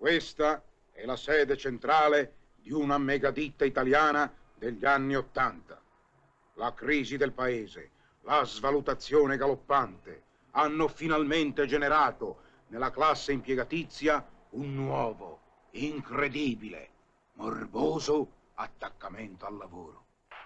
Questa è la sede centrale di una megaditta italiana degli anni '80. La crisi del paese, la svalutazione galoppante hanno finalmente generato nella classe impiegatizia un nuovo, incredibile, morboso attaccamento al lavoro.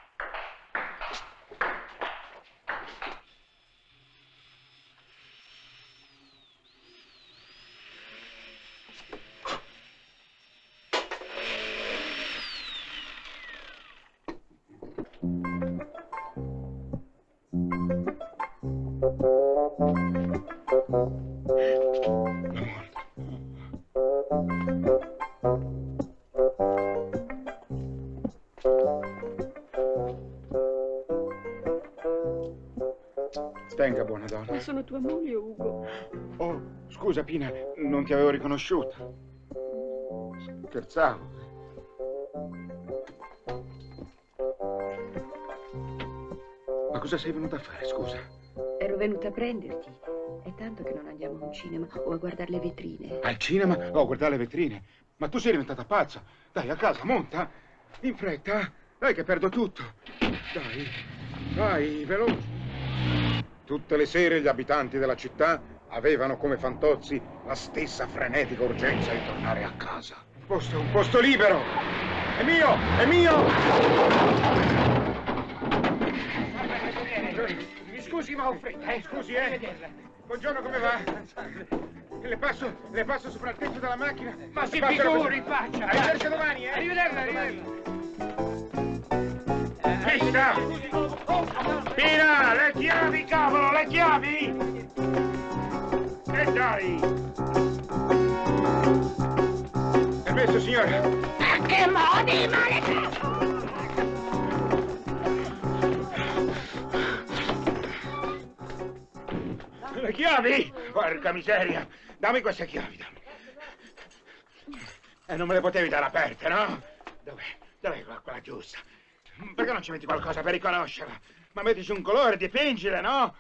Tenga, buona donna. Ma sono tua moglie, Ugo. Oh, scusa, Pina, non ti avevo riconosciuta. Scherzavo. Ma cosa sei venuta a fare, scusa? Ero venuta a prenderti. È tanto che non andiamo a un cinema o a guardare le vetrine. Al cinema? Oh, guardare le vetrine. Ma tu sei diventata pazza. Dai, a casa, monta. In fretta. Dai che perdo tutto. Dai, vai, veloce. Tutte le sere gli abitanti della città avevano come fantozzi la stessa frenetica urgenza di tornare a casa. Un posto libero! È mio! È mio! Mi scusi, ma ho fretta, Scusi, Buongiorno, come va? Le passo sopra il tetto della macchina. Ma si figuri, faccia! Arrivederci domani, Arrivederla! Pina! Pina, le chiavi, cavolo, le chiavi! E dai! Permesso, signora? A che modi, maledetti! Le chiavi? Porca miseria! Dammi queste chiavi, dammi. Non me le potevi dare aperte, no? Dov'è quella giusta? Perché non ci metti qualcosa per riconoscerla? Ma mettici un colore, dipingile, no?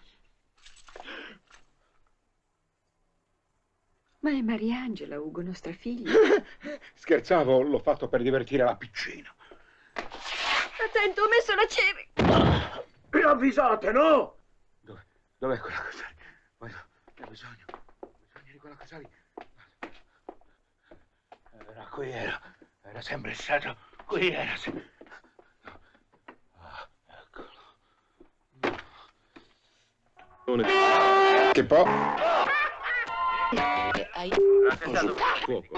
Ma è Mariangela, Ugo, nostra figlia. Scherzavo, l'ho fatto per divertire la piccina. Attento, ho messo la cevi. Mi avvisate, no? Dov'è quella cosa lì? Ho bisogno di quella cosa lì. Qui era sempre stato, qui era sempre. Eccolo. Che po'? Fuoco.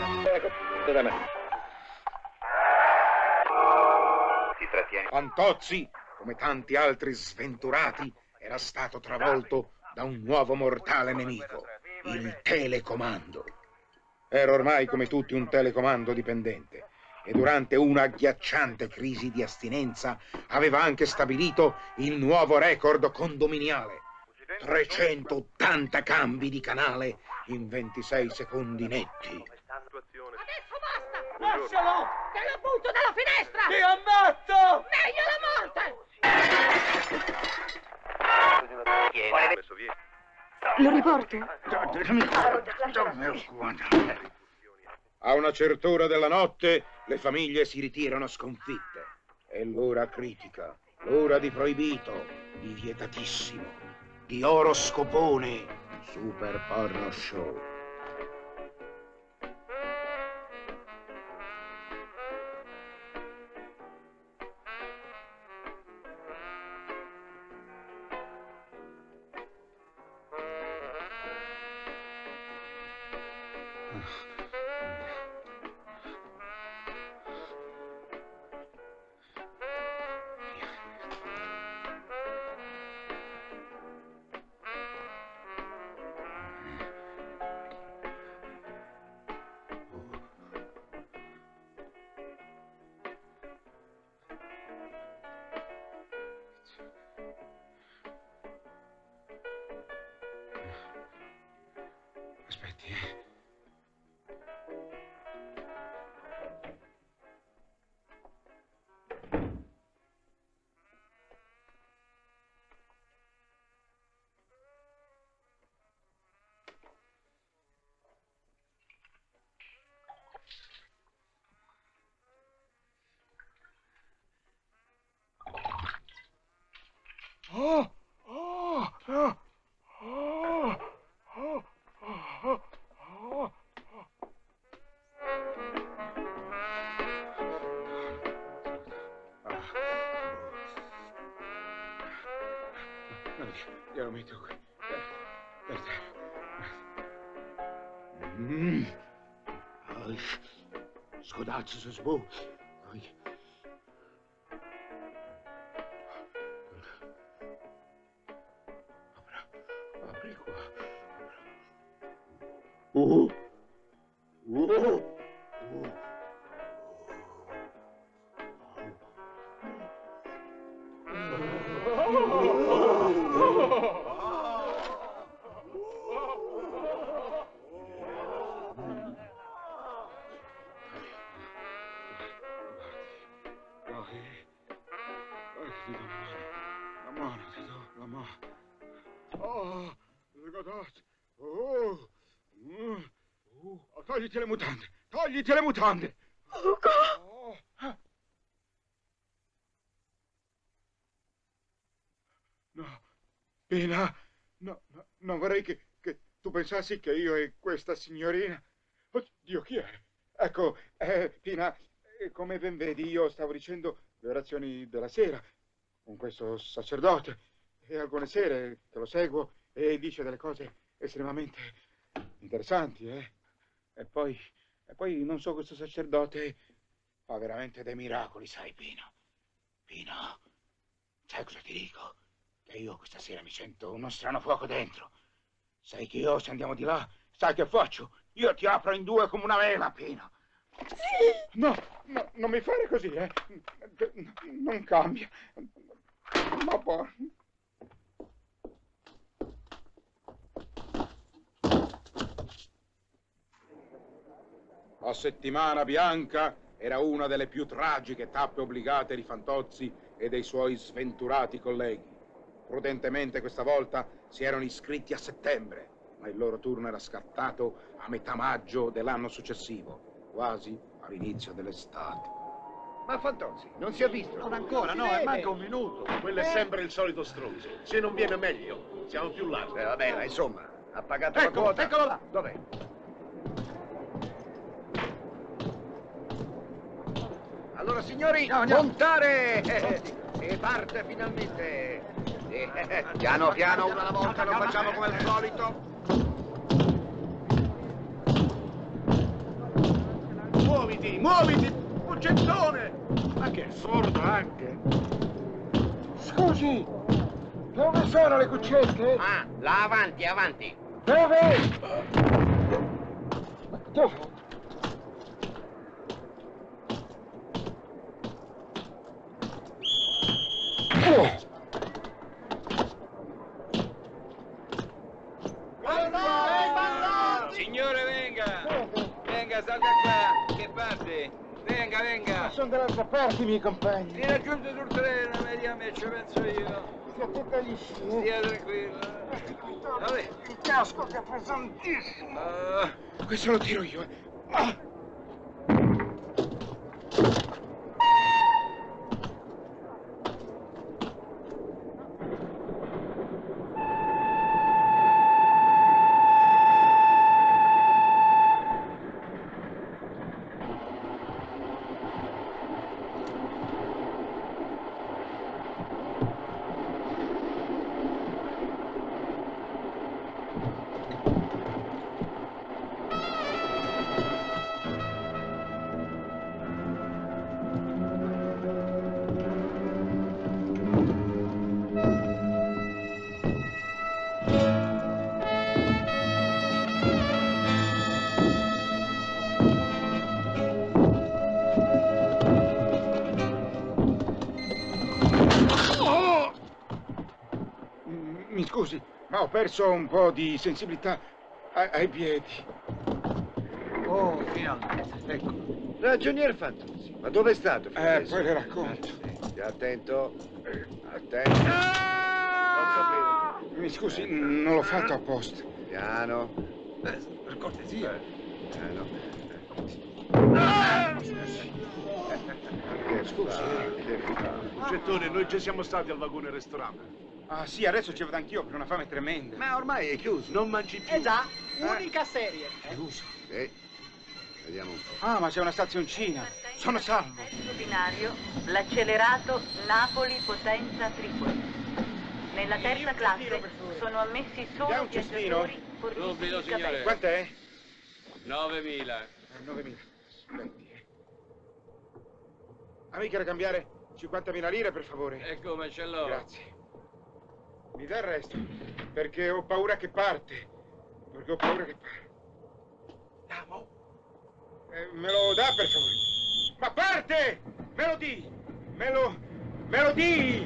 Fantozzi, come tanti altri sventurati, era stato travolto da un nuovo mortale nemico, il telecomando. Era ormai come tutti un telecomando dipendente e durante una agghiacciante crisi di astinenza aveva anche stabilito il nuovo record condominiale. 380 cambi di canale in 26 secondi netti. Adesso basta! Lascialo! Te lo butto dalla finestra! Ti ammazzo! Meglio la morte! Lo riporto? A una certa ora della notte le famiglie si ritirano sconfitte. È l'ora critica, l'ora di proibito, di vietatissimo, di oroscopone, Super Porno Show. Glielo metto qui. Per terra. Scodazzo su sbu. Apri qua. Togliti le mutande! Togliti le mutande! Ugo! No, Pina, no, non vorrei che tu pensassi che io e questa signorina... Oddio, chi è? Ecco, Pina, come ben vedi, io stavo dicendo le orazioni della sera con questo sacerdote e alcune sere che lo seguo e dice delle cose estremamente interessanti, E poi non so, questo sacerdote fa veramente dei miracoli, sai, Pino? Pino, sai cosa ti dico? Che io questa sera mi sento uno strano fuoco dentro. Sai che io, se andiamo di là, sai che faccio? Io ti apro in due come una vela, Pino. Sì! No, non mi fare così, Non cambia. Ma poi... La settimana bianca era una delle più tragiche tappe obbligate di Fantozzi e dei suoi sventurati colleghi. Prudentemente questa volta si erano iscritti a settembre, ma il loro turno era scattato a metà maggio dell'anno successivo, quasi all'inizio dell'estate. Ma Fantozzi, non si è visto? Non ancora, no, manca un minuto. Quello è sempre il solito stronzo. Se non viene meglio, siamo più là. Vabbè, ma insomma, ha pagato la quota. Eccolo là. Dov'è? Allora, signori, montare! E parte finalmente. Piano piano, una alla volta, lo facciamo come al solito. Muoviti, muoviti, buccettone! Ma che è sordo anche? Scusi, dove sono le cuccette? Ah, là avanti, avanti. Dove? Dove? Signore, venga, salga qua, che parte? Venga. Sono dall'altra parte i miei compagni. Mi raggiunge sul treno, vedi a me, ci penso io. Stia attenta agli sci. Stia tranquillo. Vabbè. Il casco che è pesantissimo. Questo lo tiro io, Mi scusi, ma ho perso un po' di sensibilità ai piedi. Oh, finalmente, ecco. Ragionier Fantozzi, ma dove è stato? Poi le racconto. Stia attento. Attento. Non sapevo. Mi scusi, non l'ho fatto apposta. Piano. Per cortesia. Piano. Scusi. Buccettone, noi ci siamo stati al vagone ristorante. Ah sì, adesso ci vado anch'io per una fame tremenda. Ma ormai è chiuso. Non mangi più. Già, unica serie. Chiuso. Sì. Vediamo un po'. Ah, ma c'è una stazioncina. Sono salvo. Terzo binario, l'accelerato Napoli-Potenza-Tripoli. Nella terza classe sono ammessi Dai solo un cestino? viaggiatori forniti Subito, di signore. capelli. Quant'è? 9.000. 9.000. Aspetti. Amica, da cambiare 50.000 lire, per favore. E come ce l'ho? Grazie. Mi dà il resto, perché ho paura che parte. Perché ho paura che parte. Andiamo. Me lo dà, per favore? Ma parte! Me lo di! Me lo di!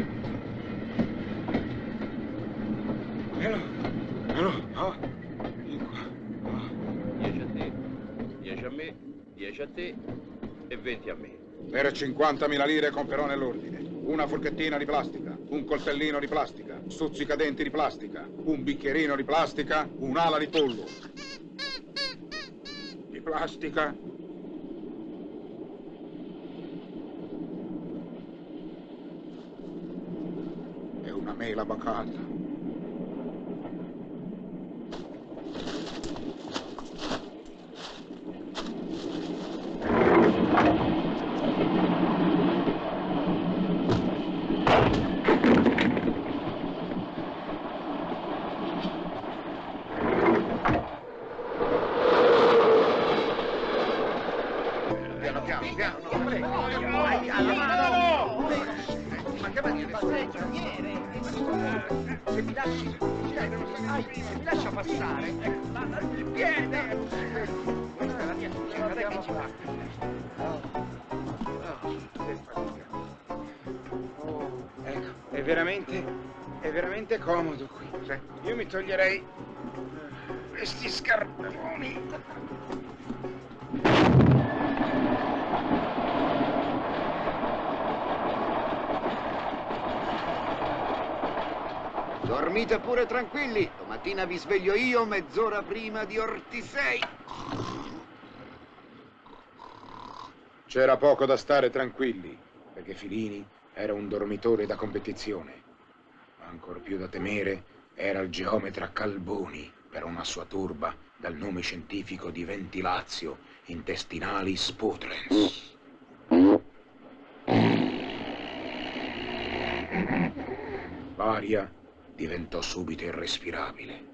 Me lo, oh. In qua. Oh. 10 a te, 10 a me, 10 a te e 20 a me. Per 50.000 lire comperò nell'ordine. Una forchettina di plastica, un coltellino di plastica, stuzzicadenti di plastica, un bicchierino di plastica, un'ala di pollo. Di plastica. E una mela bacata. Piano, piano, piano. No, prego. Vai, alla mano. Ma che maniera? Se mi lasci... Se mi lascia passare... Il piede! Questa è la mia cucina, dai che ci va. Ecco, è veramente comodo qui. Io mi toglierei questi scarponi. Dormite pure tranquilli. Domattina vi sveglio io mezz'ora prima di Ortisei. C'era poco da stare tranquilli, perché Filini era un dormitore da competizione. Ma ancor più da temere era il geometra Calboni, per una sua turba dal nome scientifico di Ventilazio Intestinalis Putrens. L'aria diventò subito irrespirabile.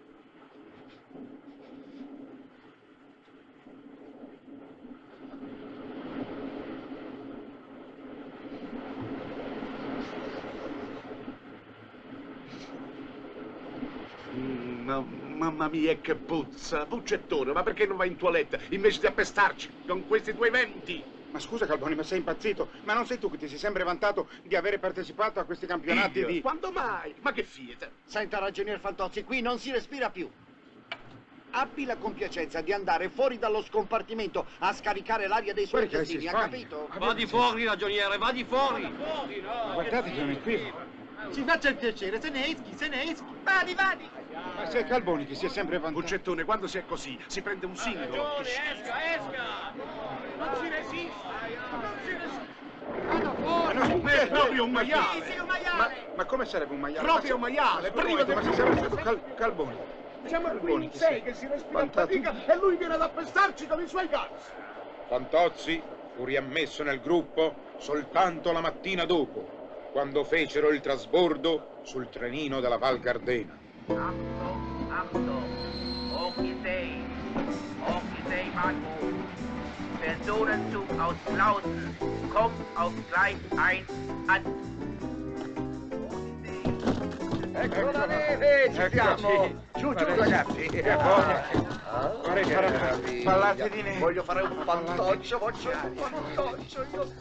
Mamma mia, che puzza! Puccettone, ma perché non vai in toilette invece di appestarci con questi tuoi venti? Ma scusa Calboni, ma sei impazzito? Ma non sei tu che ti sei sempre vantato di avere partecipato a questi campionati Io? di... Quando mai? Ma che fieta! Senta, ragionier Fantozzi, qui non si respira più. Abbi la compiacenza di andare fuori dallo scompartimento a scaricare l'aria dei suoi Guarda che si intestini, ha spagna. capito? Va di fuori, ragioniere, va di fuori! Guardate che non è qui. Ci faccia il piacere, se ne eschi. Vadi, vadi. Ma sei Calboni che si è sempre vantato. Puccettone, quando si è così, si prende un singolo. Esca! Non si resista! Non si resista! Ma non È proprio un maiale! Sì, un maiale. Ma come sarebbe un maiale? Proprio un maiale! Prima Ma sei sempre stato Calboni. Siamo qui Calboni in che sei sei che si respira a vantato. fatica e lui viene ad appestarci con i suoi gas! Fantozzi fu riammesso nel gruppo soltanto la mattina dopo, quando fecero il trasbordo sul trenino della Val Gardena. Achtung, Ortisei Bahnhof. Personenzug aus Clausen kommt auf Gleis 1 an. Ecco la neve, ci Eccola, siamo! sì. Giù, Guarda, ragazzi! Vorrei fare pallate di neve. Voglio fare un fantoccio, voglio un fantoccio, io...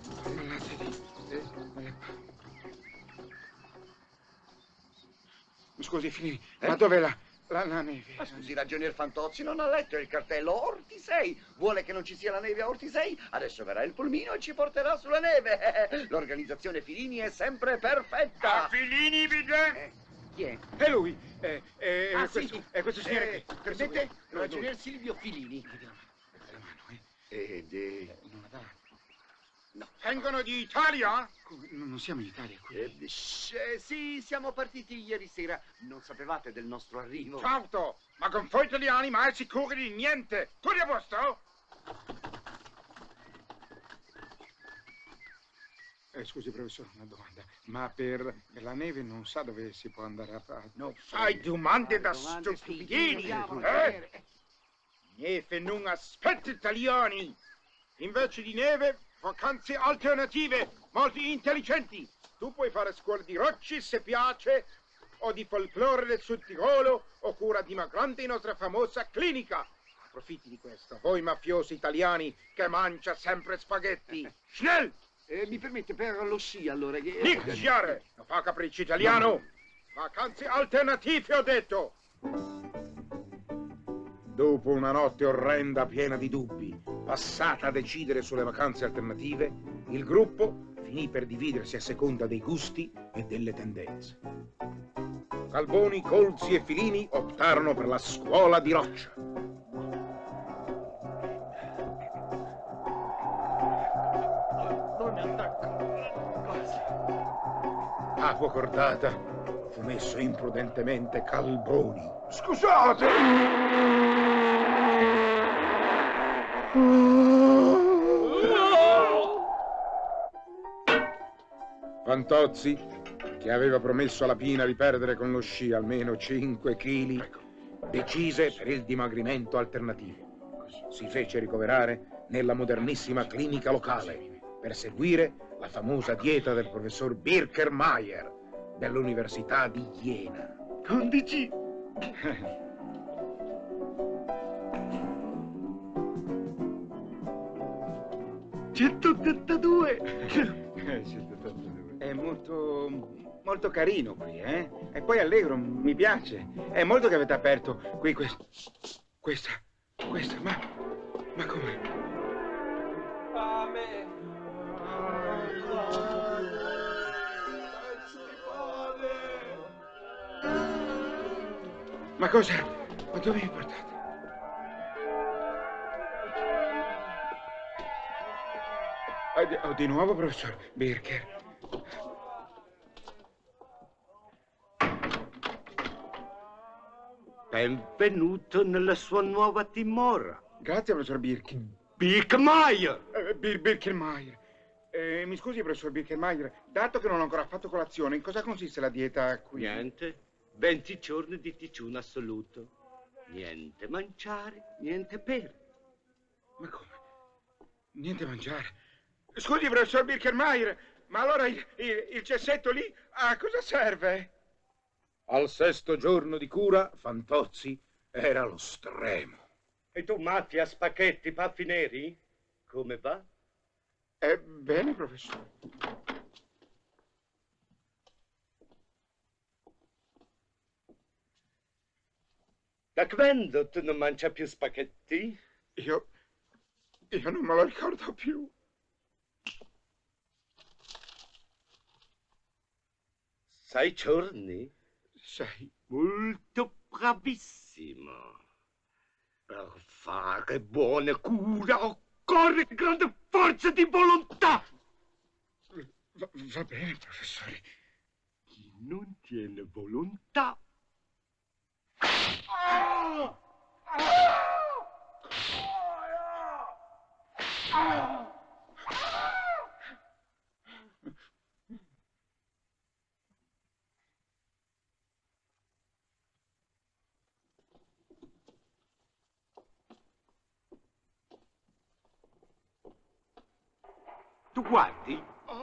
Scusi, Filini, ma dov'è la neve? Ma scusi, ragionier Fantozzi, non ha letto il cartello Ortisei? Vuole che non ci sia la neve a Ortisei? Adesso verrà il pulmino e ci porterà sulla neve. L'organizzazione Filini è sempre perfetta. Filini, bidet! Chi è? È lui, Sì. questo signore che... Vedete? Lui. Ragionier Silvio Filini. La mano, Ed non la dà. No. Vengono di Italia? Non siamo in Italia qui. Sì, siamo partiti ieri sera. Non sapevate del nostro arrivo? Certo, ma con voi italiani mai sicuri di niente. Tutto a posto? Scusi, professore, una domanda. Ma per la neve non sa dove si può andare a fare? Non fai domande da stupidini! Neve non aspetta italiani! Invece di neve, vacanze alternative, molto intelligenti. Tu puoi fare scuola di rocce se piace, o di folklore del Sud Tirolo, o cura dimagrante in nostra famosa clinica. Approfitti di questo, voi mafiosi italiani che mangia sempre spaghetti. Schnell! Mi permette per lo sci, allora? Nick sciare! Non fa capriccio italiano! Vacanze alternative, ho detto! Dopo una notte orrenda piena di dubbi, passata a decidere sulle vacanze alternative, il gruppo finì per dividersi a seconda dei gusti e delle tendenze. Calboni, Colzi e Filini optarono per la scuola di roccia. Capo cordata fu messo imprudentemente Calboni. Scusate! Fantozzi, che aveva promesso alla Pina di perdere con lo sci almeno 5 kg, decise per il dimagrimento alternativo. Si fece ricoverare nella modernissima clinica locale per seguire la famosa dieta del professor Birkermeier dell'Università di Jena. 11. È molto carino qui, eh? E poi allegro, mi piace. È molto che avete aperto qui questa, ma come? Ma cosa? Ma dove mi portate? Di nuovo, professor Birker. Benvenuto nella sua nuova dimora. Grazie, professor Birker. Birkermeier! Birkermeier. Mi scusi, professor Birkermeier, dato che non ho ancora fatto colazione, in cosa consiste la dieta qui? Niente. 20 giorni di digiuno assoluto. Niente mangiare, niente bere. Ma come? Niente mangiare? Scusi, professor Birkermeier, ma allora il cessetto lì a cosa serve? Al 6° giorno di cura, Fantozzi era allo stremo. E tu matti a spaghetti, paffi neri? Come va? Bene, professore. Da quando tu non mangi più spaghetti? Io non me lo ricordo più. 6 giorni? 6. Molto bravissimo. Per fare buona cura occorre grande forza di volontà. Va bene, professore. Chi non tiene volontà... Tu guardi?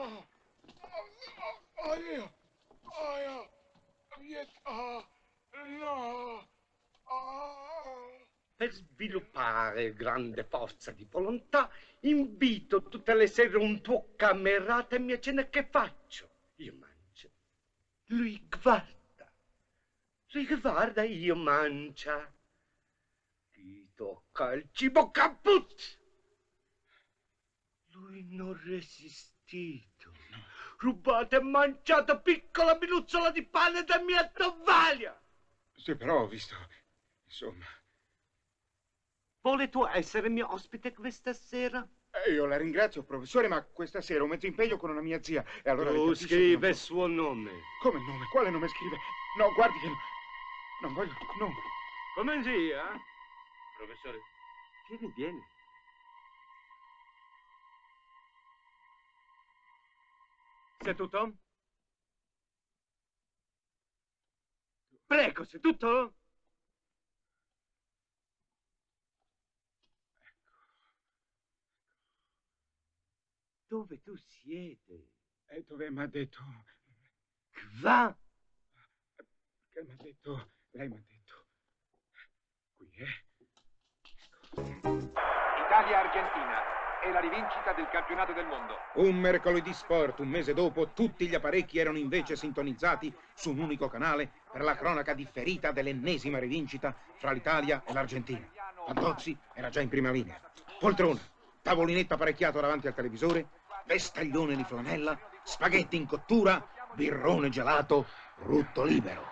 Per sviluppare grande forza di volontà, invito tutte le sere un tuo camerata e mi accena che faccio. Io mangio. Lui guarda, io mangia. Chi tocca il cibo caput. Lui non resistito. Rubate e mangiate piccola minuzzola di pane da mia tovaglia. Sì, però ho visto, insomma... Vuole tu essere mio ospite questa sera? Io la ringrazio, professore, ma questa sera ho mezzo impegno con una mia zia. E allora Tu scrive il suo nome. Come nome? Quale nome scrive? No, guardi che non voglio nome. Come zia? Professore, vieni. Sei tutto? Prego, sei tutto? Dove tu siete? Dove mi ha detto? Va? Che mi ha detto? Lei mi ha detto. Qui, Italia-Argentina. È la rivincita del campionato del mondo. Un mercoledì sport, un mese dopo, tutti gli apparecchi erano invece sintonizzati su un unico canale per la cronaca differita dell'ennesima rivincita fra l'Italia e l'Argentina. Fantozzi era già in prima linea. Poltrona, tavolinetto apparecchiato davanti al televisore, vestaglione di flanella, spaghetti in cottura, birrone gelato, rutto libero.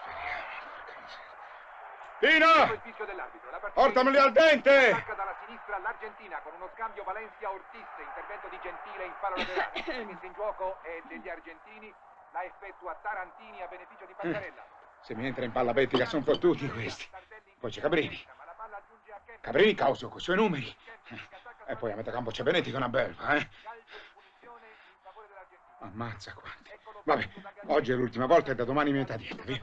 Pino! Portameli al dente! Attacca dalla sinistra l'Argentina con uno scambio Valencia-Ortiz, intervento di Gentile in palo laterale. La messa in gioco è degli argentini, la effettua Tarantini a beneficio di Passarella. Se mi entra in palla bettica sono fottuti questi. Poi c'è Cabrini. Cabrini Causio con i suoi numeri. E poi a metà campo c'è Benetti con una belva, Ammazza quanti. Vabbè, oggi è l'ultima volta e da domani metà dieta, via.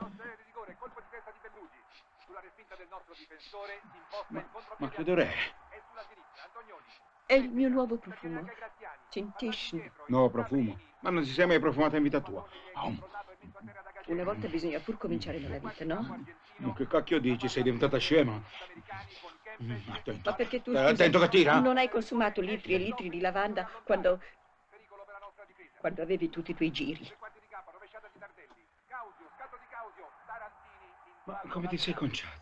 Ma che odore è? È il mio nuovo profumo. Scentisce. Nuovo profumo? Ma non si sia mai profumata in vita tua. Una volta bisogna pur cominciare nella vita, no? Ma che cacchio dici? Sei diventata scema? Attento. Ma perché tu, attento che tira? Non hai consumato litri e litri di lavanda quando avevi tutti i tuoi giri. Ma come ti sei conciata?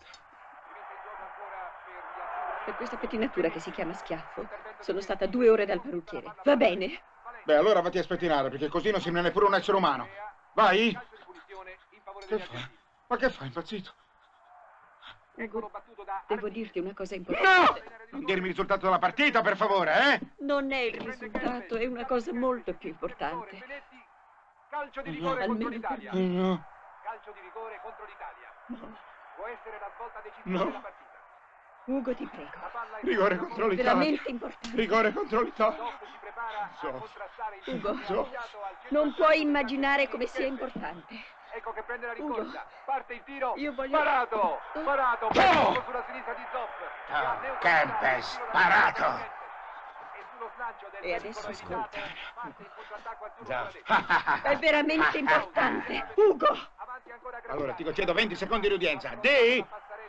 Per questa pettinatura che si chiama schiaffo, sono stata 2 ore dal parrucchiere. Va bene? Beh, allora vatti a spettinare, perché così non si rimane neppure un essere umano. Vai! Che fa? Ma che fa, impazzito? Ugo, devo dirti una cosa importante. No! Non dirmi il risultato della partita, per favore, Non è il risultato, è una cosa molto più importante. Calcio di rigore contro l'Italia. No. Calcio di rigore contro l'Italia. No. Può essere la svolta decisiva della partita. Ugo, ti prego. Rigore contro l'Italia. Veramente importante. Rigore contro l'Italia. Ugo, non puoi immaginare come sia importante. Ecco che prende la rincorsa. Parte il tiro. Io voglio... Parato. Sulla sinistra di Zoff. Kempes, parato. E adesso ascolta. È veramente importante. Ugo! Allora ti concedo 20 secondi di udienza. Di!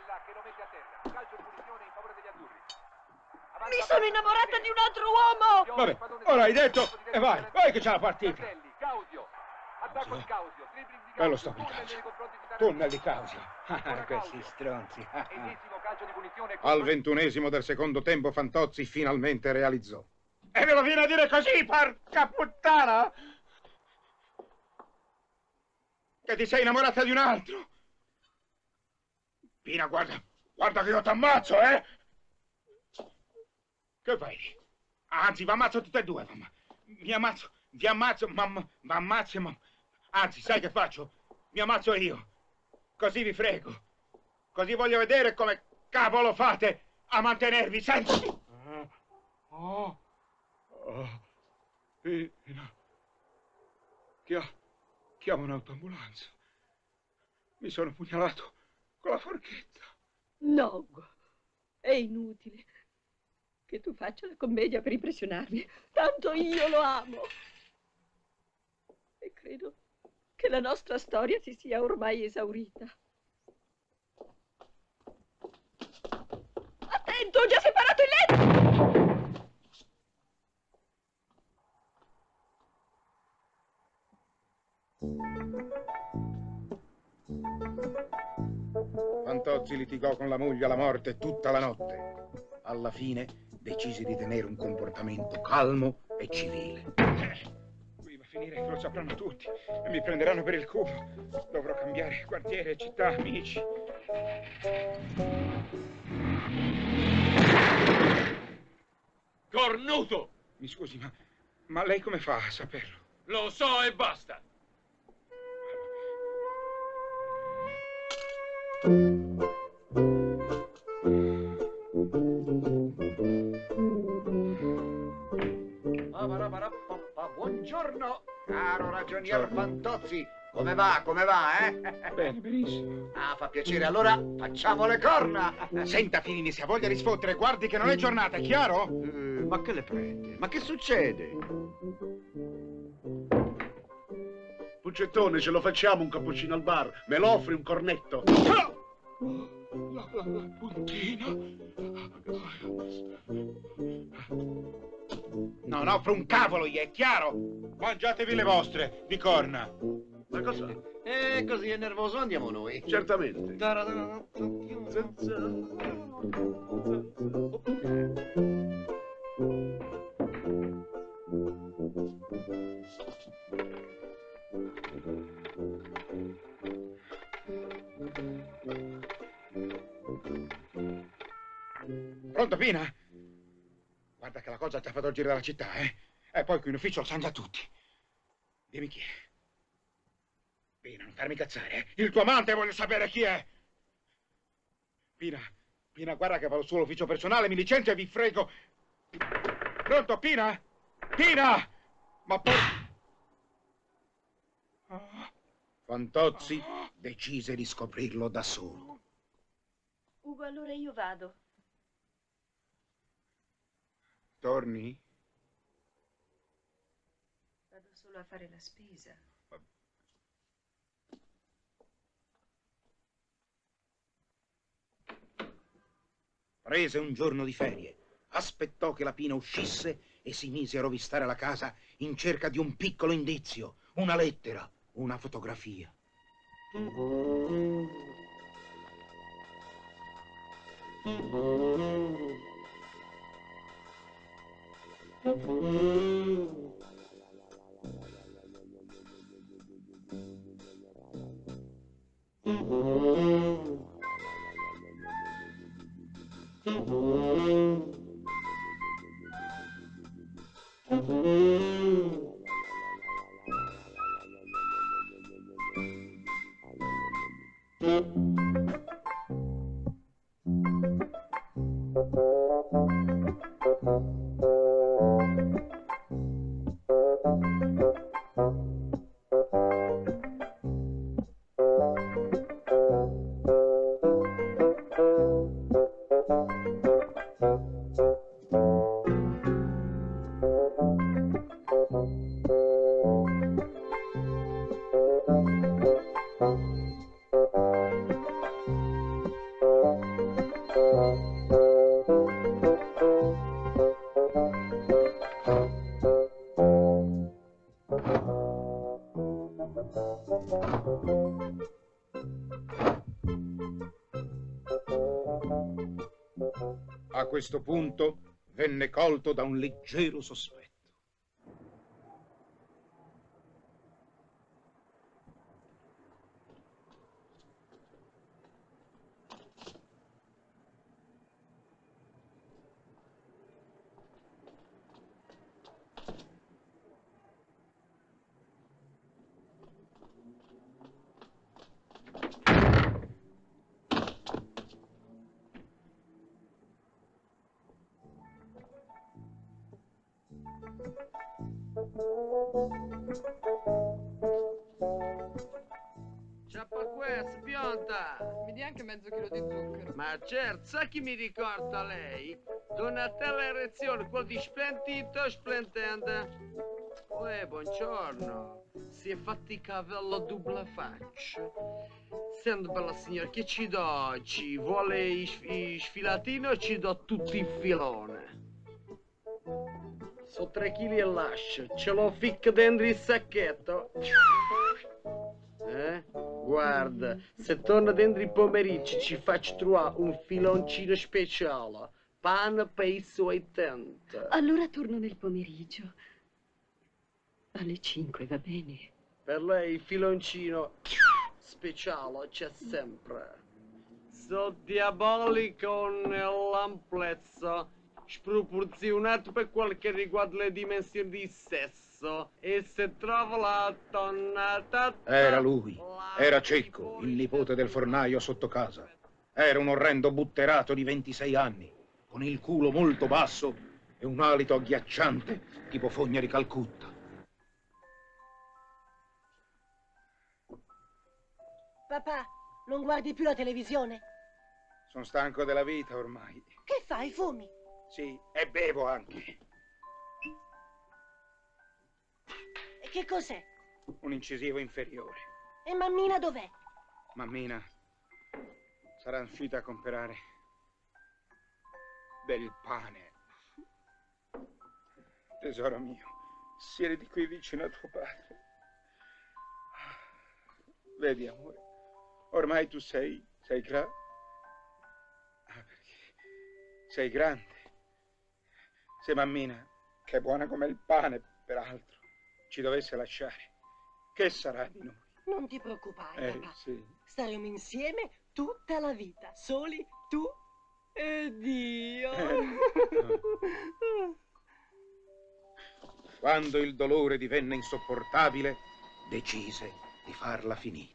Mi sono innamorata di un altro uomo! Vabbè, ora hai detto e vai che c'è la partita. Bello sto in calcio. Tunnel di Causio. Questi stronzi. Al 21esimo del secondo tempo Fantozzi finalmente realizzò. E me lo viene a dire così, porca puttana! Che ti sei innamorata di un altro? Pina, guarda che io t'ammazzo, Che fai lì? Anzi, vi ammazzo tutte e due, mamma. Vi ammazzo, mamma. Anzi, sai che faccio? Mi ammazzo io. Così vi frego. Così voglio vedere come cavolo fate a mantenervi senza... Pina. Chiamo un'autoambulanza. Mi sono pugnalato con la forchetta. No, Ugo. È inutile che tu faccia la commedia per impressionarmi. Tanto io lo amo. E credo che la nostra storia si sia ormai esaurita. Attento, ho già separato il letto! Fantozzi litigò con la moglie alla morte tutta la notte. Alla fine decisi di tenere un comportamento calmo e civile. Qui va a finire che lo sapranno tutti e mi prenderanno per il culo. Dovrò cambiare quartiere, città, amici. Cornuto! Mi scusi, ma lei come fa a saperlo? Lo so e basta! Buongiorno, caro ragionier Fantozzi. Come va, eh? Bene, benissimo. Ah, fa piacere, allora facciamo le corna. Senta, Filini, se ha voglia di sfottere, guardi che non è giornata, è chiaro? Ma che le prende? Ma che succede? Puccettone, ce lo facciamo un cappuccino al bar? Me lo offri un cornetto? La puntina. Non offro un cavolo, gli è chiaro? Mangiatevi le vostre, di corna. Ma cosa? Così è nervoso, andiamo noi. Certamente. Pronto, Pina? Guarda che la cosa ha già fatto il giro della città, eh? E poi qui in ufficio lo sanno già tutti. Dimmi chi è. Pina, non farmi cazzare, eh? Il tuo amante, voglio sapere chi è. Pina, guarda che vado su all'ufficio personale, mi licenzio e vi frego. Pronto, Pina? Pina! Ma poi... Fantozzi decise di scoprirlo da solo. Ugo, allora io vado. Torni? Vado solo a fare la spesa. Prese un giorno di ferie, aspettò che la Pina uscisse e si mise a rovistare la casa in cerca di un piccolo indizio, una lettera, una fotografia. A questo punto venne colto da un leggero sospetto. Ciappa questo, pionta! Mi dia anche mezzo chilo di zucchero. Ma certo, sa chi mi ricorda lei? Donatella Erezione, quello di Splendito Splendente. Buongiorno. Si è fatti i capello a dupla faccia. Senta, bella signora, che ci do oggi? Vuole i sfilatini o ci do tutti il filone? So 3 kg e lascio, ce l'ho ficca dentro il sacchetto. Guarda, se torna dentro il pomeriggio ci faccio trovare un filoncino speciale. Pane per i suoi tenti. Allora torno nel pomeriggio. Alle 5, va bene? Per lei il filoncino speciale c'è sempre. So diabolico nell'amplezza sproporzionato per quel che riguarda le dimensioni di sesso. E se trova la tonnata... Era lui, era Cecco, il nipote del fornaio sotto casa. Era un orrendo butterato di 26 anni, con il culo molto basso e un alito agghiacciante, tipo fogna di Calcutta. Papà, non guardi più la televisione? Sono stanco della vita ormai. Che fai, fumi? Sì, e bevo anche. E che cos'è? Un incisivo inferiore. E mammina dov'è? Mammina sarà uscita a comprare del pane. Tesoro mio, siediti qui vicino a tuo padre. Vedi, amore, ormai tu sei sei grande. Se mammina, che è buona come il pane, peraltro, ci dovesse lasciare, che sarà di noi? Non ti preoccupare, papà. Sì. Staremo insieme tutta la vita, soli tu ed io. Quando il dolore divenne insopportabile, decise di farla finita.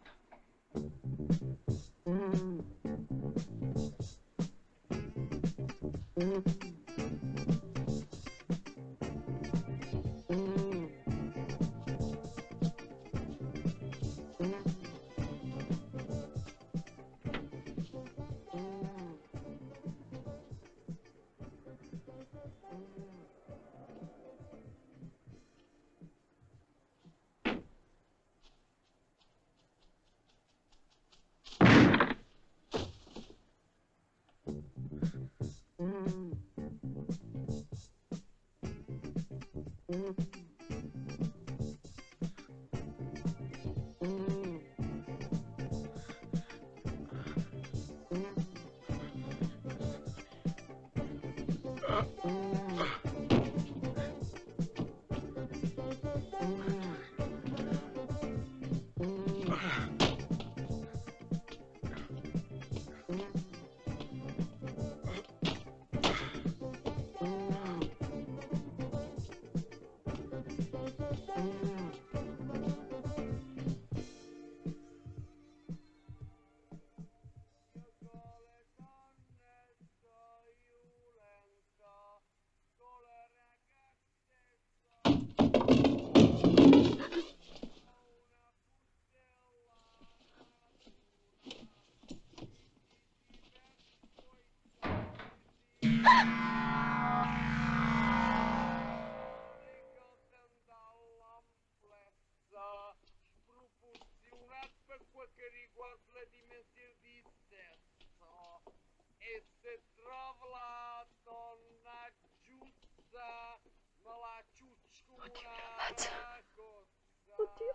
Oddio, mi ammazza. Oddio.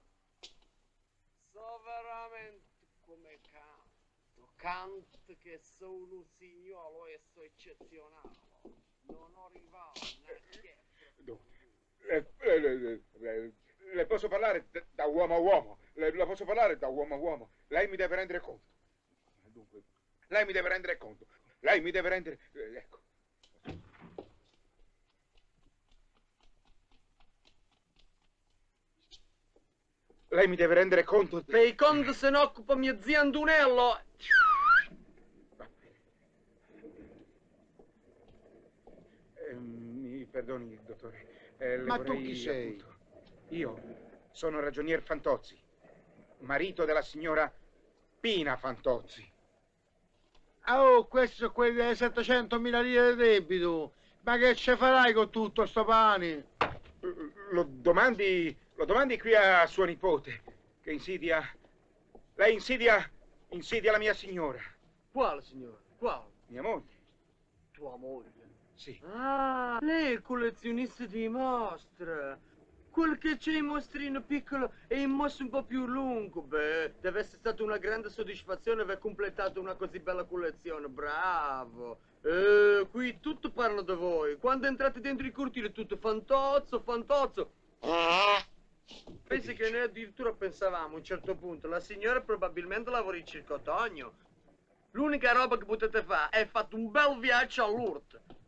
So veramente come canto che sono un signolo e so eccezionale. Non ho rivale né Le posso parlare da uomo a uomo. Le posso parlare da uomo a uomo. Lei mi deve rendere conto. Dunque, lei mi deve rendere conto. Lei mi deve rendere... ecco. Lei mi deve rendere conto... Fai conto se ne occupa mio zio Andunello. Mi perdoni, dottore. Ma tu chi sei? Appunto, io sono ragionier Fantozzi, marito della signora Pina Fantozzi. Oh, questi sono quelli delle 700.000 lire di debito. Ma che ce farai con tutto sto pane? Lo domandi qui a suo nipote, che insidia... Lei insidia la mia signora. Quale signora? Quale? Mia moglie. Tua moglie? Sì. Ah, lei è il collezionista di mostre. Quel che c'è in mostrino piccolo e in mostro un po' più lungo. Beh, deve essere stata una grande soddisfazione aver completato una così bella collezione. Bravo. Qui tutto parla da voi. Quando entrate dentro il cortile tutto fantozzo, fantozzo. Pensi che noi addirittura pensavamo a un certo punto la signora probabilmente lavora in circotogno. L'unica roba che potete fare è fare un bel viaggio a Lourdes.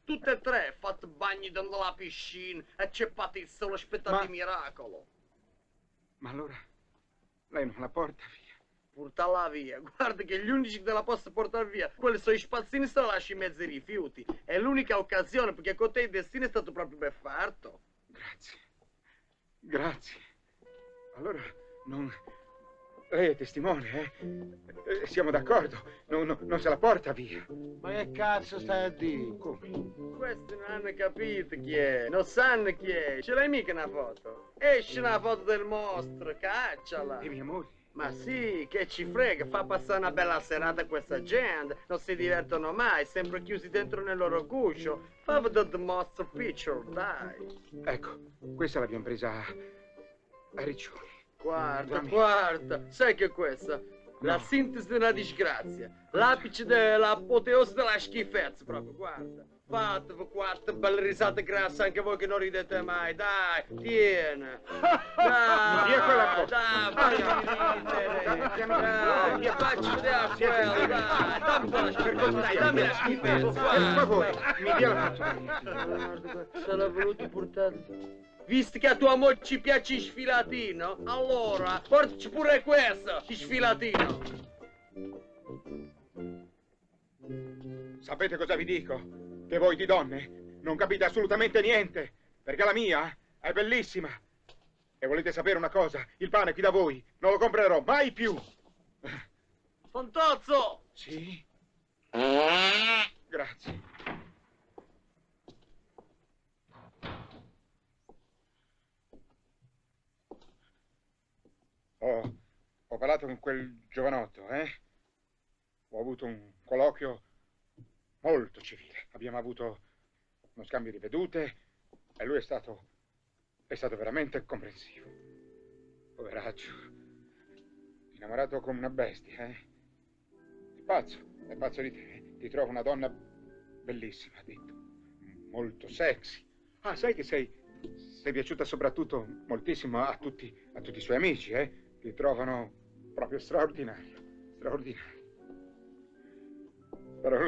Tutte e tre, fatto bagni dentro la piscina, acceppati il sole, aspettati il miracolo. Ma allora lei non la porta via? Portala via, guarda che gli unici che te la posso portare via, quelli sono i spazzini, se la lasci in mezzo ai rifiuti. È l'unica occasione, perché con te il destino è stato proprio beffardo. Grazie. Grazie. Allora, non... Lei è testimone, eh? Siamo d'accordo. Non se la porta via. Ma che cazzo stai a dire? Come? Questi non hanno capito chi è, non sanno chi è. Ce l'hai mica una foto? Esce una foto del mostro, cacciala. E mia moglie? Ma sì, che ci frega, fa passare una bella serata a questa gente, non si divertono mai, sempre chiusi dentro nel loro guscio. Fa vedere the monster picture, dai. Ecco, questa l'abbiamo presa a Riccioli. Guarda, guarda, sai che è questa? La sintesi della disgrazia, l'apice dell'apoteosi della schifezza, proprio, guarda. Fatevi quattro belle risate grasse anche voi che non ridete mai, dai, tieni. Dai, via quella cosa. Dai, facci vedere quello, dai, dammi la schifezza, Per favore, mi dia la faccia. Se l'ha voluto portare. Visto che a tua moglie ci piace il sfilatino, allora portaci pure questo, il sfilatino. Sapete cosa vi dico? Che voi di donne non capite assolutamente niente, perché la mia è bellissima. E volete sapere una cosa? Il pane qui da voi non lo comprerò mai più. Fantozzo! Sì? Grazie. Ho parlato con quel giovanotto, Ho avuto un colloquio molto civile. Abbiamo avuto uno scambio di vedute e lui è stato veramente comprensivo. Poveraccio, innamorato come una bestia, È pazzo di te. Ti trovo una donna bellissima, ha detto, molto sexy. Ah, sai che sei piaciuta soprattutto moltissimo a tutti i suoi amici, Ti trovano proprio straordinario. Però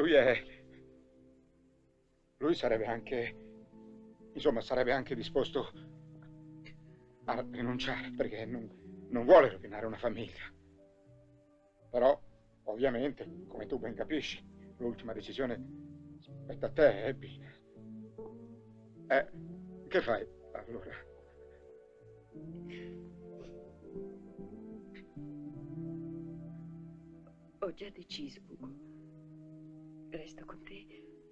lui sarebbe anche disposto a rinunciare, perché non vuole rovinare una famiglia. Però, ovviamente, come tu ben capisci, l'ultima decisione spetta a te, Bina. Che fai, allora? Ho già deciso, Ugo. Resto con te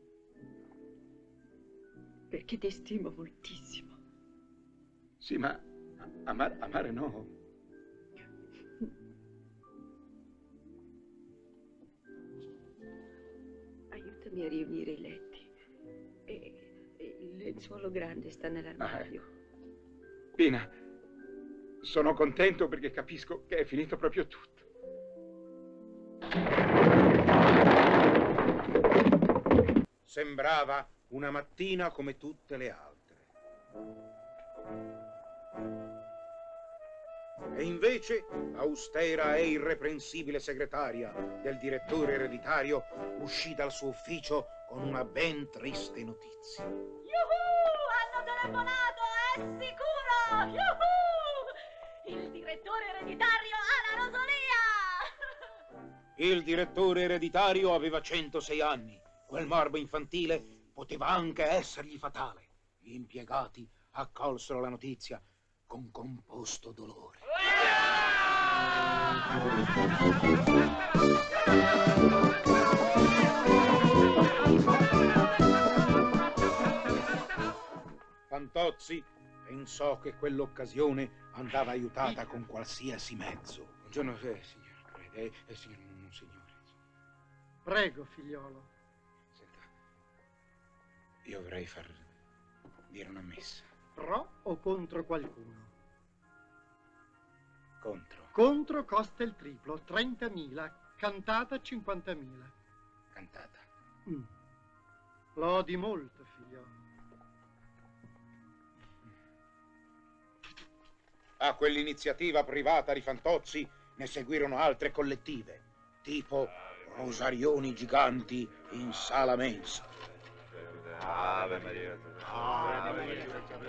perché ti stimo moltissimo. Sì, ma amare no. Aiutami a riunire i letti. E il lenzuolo grande sta nell'armadio. Pina, sono contento perché capisco che è finito proprio tutto. Sembrava una mattina come tutte le altre. E invece, austera e irreprensibile segretaria del direttore ereditario uscì dal suo ufficio con una ben triste notizia. Yuhu! Hanno telefonato, è sicuro! Yuhu! Il direttore ereditario ha la rosolia! Il direttore ereditario aveva 106 anni. Quel morbo infantile poteva anche essergli fatale. Gli impiegati accolsero la notizia con composto dolore. Fantozzi pensò che quell'occasione andava aiutata con qualsiasi mezzo. Buongiorno, signor Prede, signor Monsignore. Prego, figliolo. Io vorrei far dire una messa. Pro o contro qualcuno? Contro. Contro costa il triplo, 30.000, cantata 50.000. Cantata. Lodi molto, figliolo. A quell'iniziativa privata di Fantozzi ne seguirono altre collettive, tipo rosarioni giganti in sala mensa. Ave Maria. Ave Maria.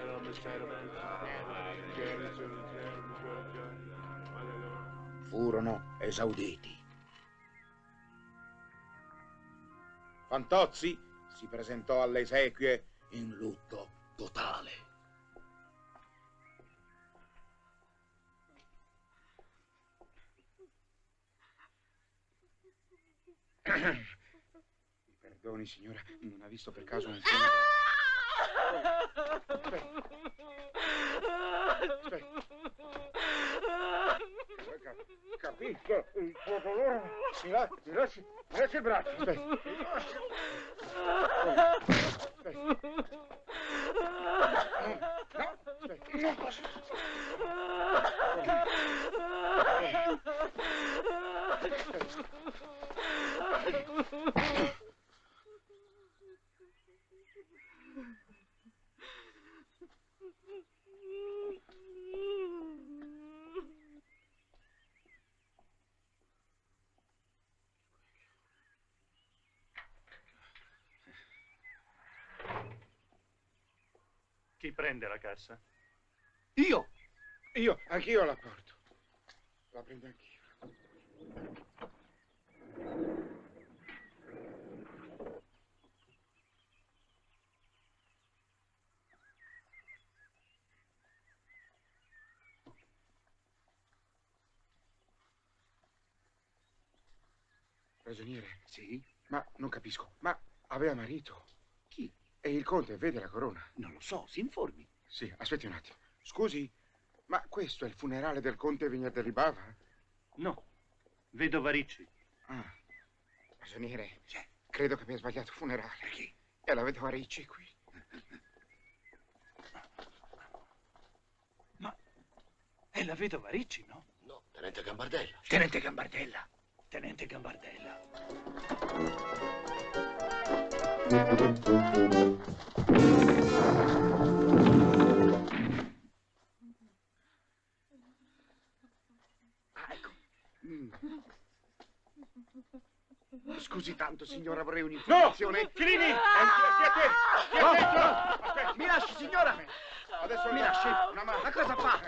Furono esauditi. Fantozzi si presentò alle esequie in lutto totale. Mi perdoni, signora, non ha visto per caso un funerale? Capisco il suo dolore. Mi lasci il braccio. Non posso. Chi prende la cassa? Io, anch'io la porto. La prendo anch'io. Ragioniere? Sì? Ma non capisco. Ma aveva marito? Chi? E il conte vede la corona? Non lo so, si informi. Sì, aspetti un attimo. Scusi, ma questo è il funerale del conte Vignette di Bava? No, vedova Ricci. Ah, ragioniere, credo che abbia sbagliato funerale. Perché? È la vedova Ricci qui. Ma è la vedova Ricci, no? No, tenente Gambardella. Tenente Gambardella. Tenente Gambardella. Ah, ecco. Scusi tanto, signora, avrei un'informazione. No! Chilini! Stia attento! Aspetti. Mi lasci, signora! Adesso Mi lasci? una mano. Ma cosa fa?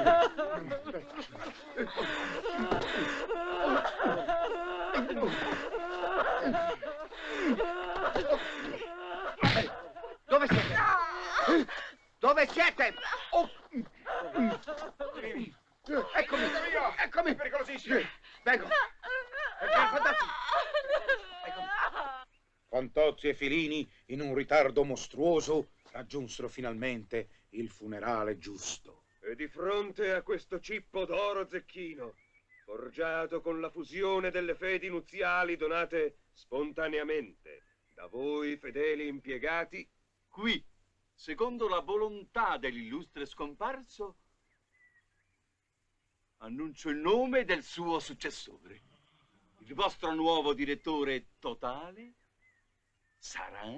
Dove siete? Dove siete? Oh. Eccomi! Eccomi! Pericolosissimo! Vengo! Fantozzi! Fantozzi e Filini, in un ritardo mostruoso, raggiunsero finalmente il funerale giusto. E di fronte a questo cippo d'oro zecchino, forgiato con la fusione delle fedi nuziali donate spontaneamente da voi fedeli impiegati, qui, secondo la volontà dell'illustre scomparso, annuncio il nome del suo successore. Il vostro nuovo direttore totale sarà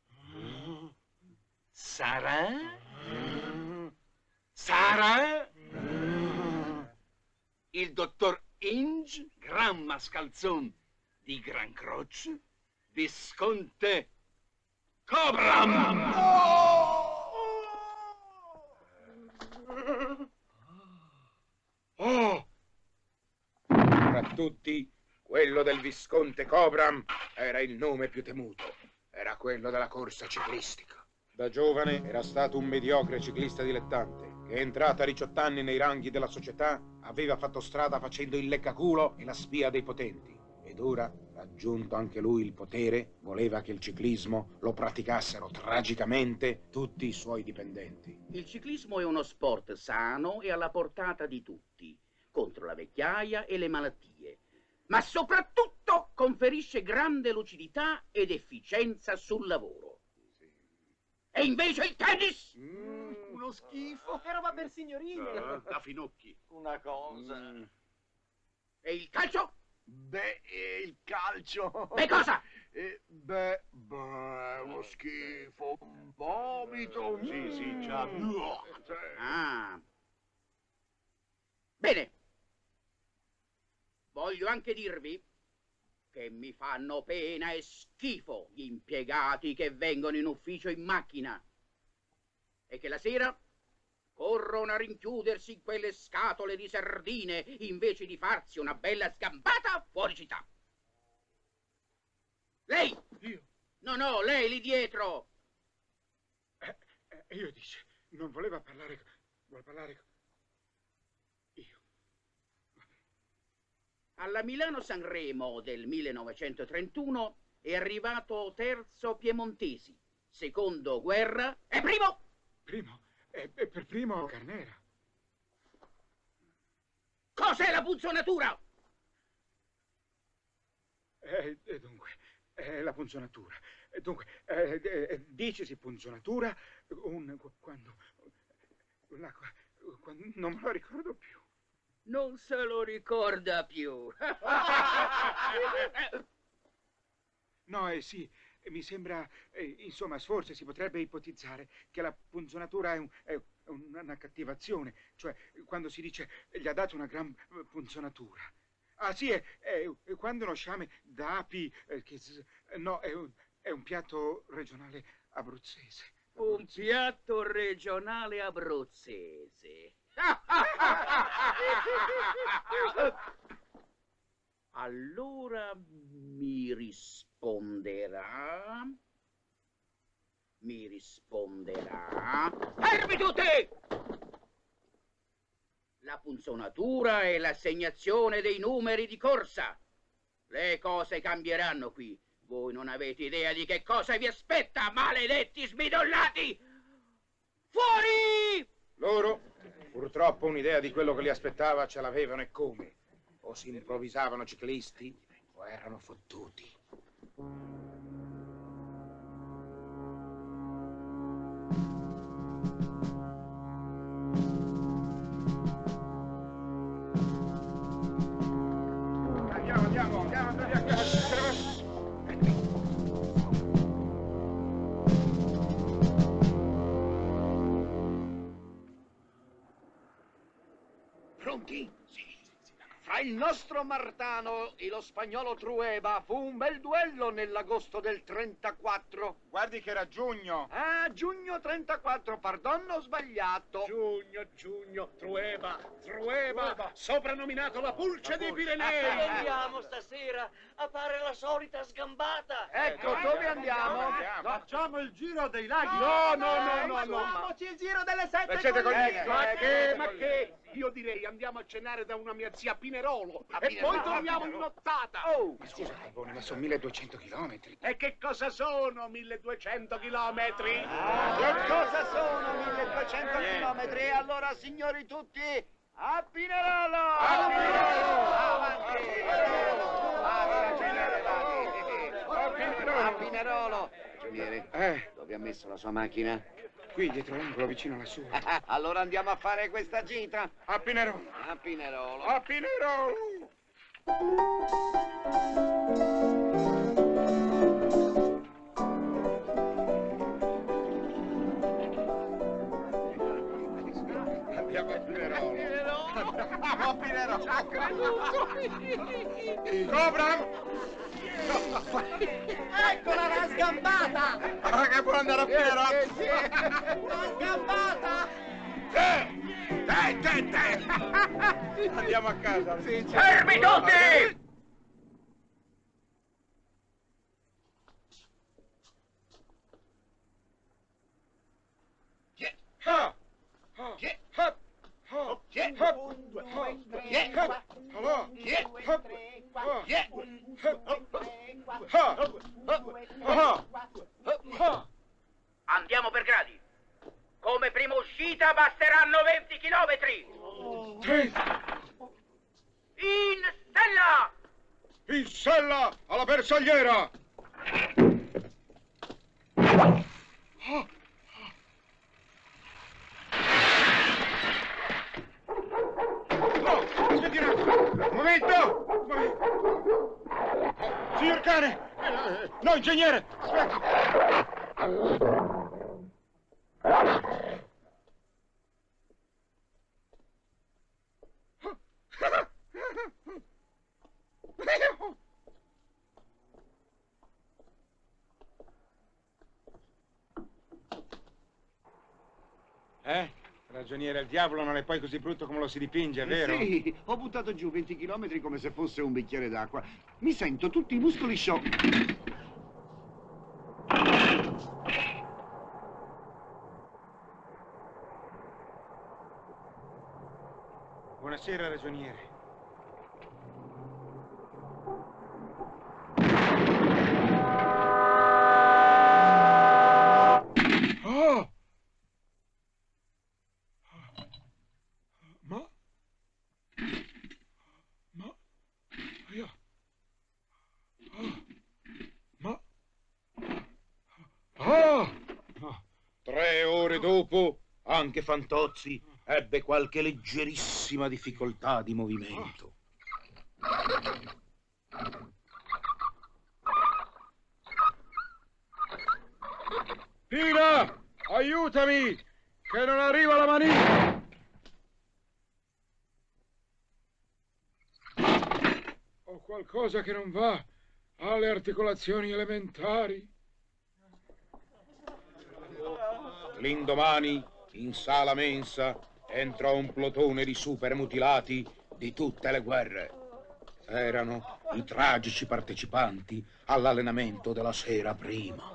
il dottor Inge, gran mascalzon di Gran Croce, Visconte Cobram. Tra tutti, quello del Visconte Cobram era il nome più temuto. Era quello della corsa ciclistica. Da giovane era stato un mediocre ciclista dilettante che, entrato a 18 anni nei ranghi della società, aveva fatto strada facendo il leccaculo e la spia dei potenti. Ed ora, raggiunto anche lui il potere, voleva che il ciclismo lo praticassero tragicamente tutti i suoi dipendenti. Il ciclismo è uno sport sano e alla portata di tutti, contro la vecchiaia e le malattie, ma soprattutto conferisce grande lucidità ed efficienza sul lavoro. E invece il tennis? Uno schifo. È roba per signorine. Da finocchi. Una cosa. E il calcio? Beh, il calcio. Beh, cosa? Uno schifo, un vomito. Sì, già. Ah. Bene. Voglio anche dirvi che mi fanno pena e schifo gli impiegati che vengono in ufficio in macchina e che la sera corrono a rinchiudersi in quelle scatole di sardine invece di farsi una bella sgambata fuori città. Lei! Io? No, lei lì dietro! Io dice, non voleva parlare... Vuole parlare... Io. Alla Milano-Sanremo del 1931 è arrivato terzo Piemontesi, secondo Guerra e primo! Primo? Per primo Carnera. Cos'è la punzonatura? Dunque, la punzonatura. Dunque, dicesi punzonatura quando non me lo ricordo più. Non se lo ricorda più. No, sì, mi sembra, insomma, forse si potrebbe ipotizzare che la punzonatura è una cattivazione, cioè quando si dice gli ha dato una gran punzonatura. Ah sì, è quando uno sciame d'api, no, è un piatto regionale abruzzese. Un piatto regionale abruzzese. Allora mi risponderà. Fermi tutti! La punzonatura è l'assegnazione dei numeri di corsa. Le cose cambieranno qui. Voi non avete idea di che cosa vi aspetta, maledetti smidollati! Fuori! Loro, purtroppo, un'idea di quello che li aspettava ce l'avevano e come. O si improvvisavano ciclisti o erano fottuti. Andiamo a casa. Pronti? Sì. Fra il nostro Martano e lo spagnolo Trueba fu un bel duello nell'agosto del 34. Guardi che era giugno. Ah, giugno 34, pardon, ho sbagliato. Giugno, Trueba, soprannominato la pulce dei Pirenei. Andiamo stasera a fare la solita sgambata. Ecco, dove andiamo? Facciamo il giro dei laghi. No. Facciamoci il giro delle sette Siete colline. Ma che? Io direi andiamo a cenare da una mia zia Pinerolo e poi torniamo in nottata. Ma scusa, Carbone, ma sono 1200 chilometri. E che cosa sono 1200 chilometri? Che cosa sono 1200 chilometri? Allora, signori tutti, a Pinerolo! Avanti! A Pinerolo! Ragioniere, dove ha messo la sua macchina? Qui, dietro l'angolo, vicino alla sua. Allora andiamo a fare questa gita. A Pinerolo. A Pinerolo. A Pinerolo. Andiamo a Pinerolo. Andiamo a Pinerolo. C'ha creduto. Cobra! Eccola la sgambata! Ah, che può andare a Pinerolo! La sgambata! Te! Andiamo a casa. Fermi tutti! Andiamo per gradi. Come prima uscita basteranno 20 chilometri. In sella! In sella alla bersagliera! No, aspetti un attimo! Un momento! Signor cane! No, ingegnere! Aspetti! Ragioniere, il diavolo non è poi così brutto come lo si dipinge, vero? Sì, ho buttato giù 20 chilometri come se fosse un bicchiere d'acqua. Mi sento tutti i muscoli sciolti. Buonasera, ragioniere. Oh! Ma... 3 ore dopo, anche Fantozzi ebbe qualche leggerissima difficoltà di movimento. Pina, aiutami, che non arriva la manina! Ho qualcosa che non va alle articolazioni elementari. L'indomani, in sala mensa, entrò un plotone di supermutilati di tutte le guerre. Erano i tragici partecipanti all'allenamento della sera prima.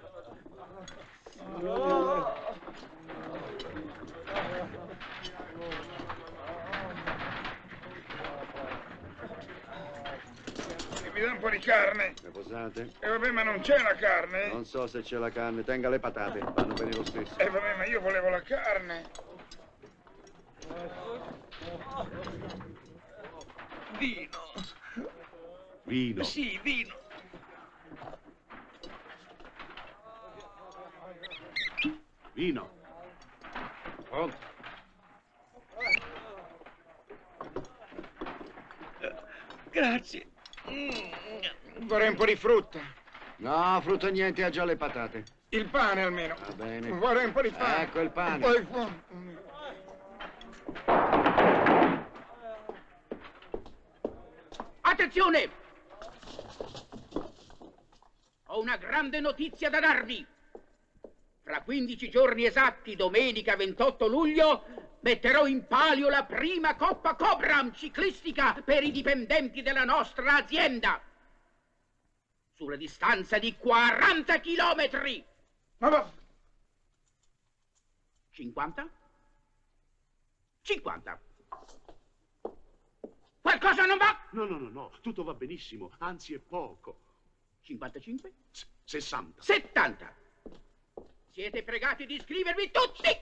Mi dà un po' di carne? Le posate? Vabbè, ma non c'è la carne? Non so se c'è la carne, tenga le patate, vanno bene lo stesso. Vabbè, ma io volevo la carne. Vino. Vino? Sì, vino. Vino. Pronto? Grazie. Vorrei un po' di frutta. No, frutta niente, ha già le patate. Il pane almeno. Va bene. Vorrei un po' di pane. Ecco il pane. Attenzione! Ho una grande notizia da darvi. Fra 15 giorni esatti, domenica 28 luglio, metterò in palio la prima Coppa Cobram ciclistica per i dipendenti della nostra azienda. Sulla distanza di 40 chilometri. 50? 50. Qualcosa non va? No, tutto va benissimo, anzi è poco. 55? 60. 70. Siete pregati di iscrivervi tutti!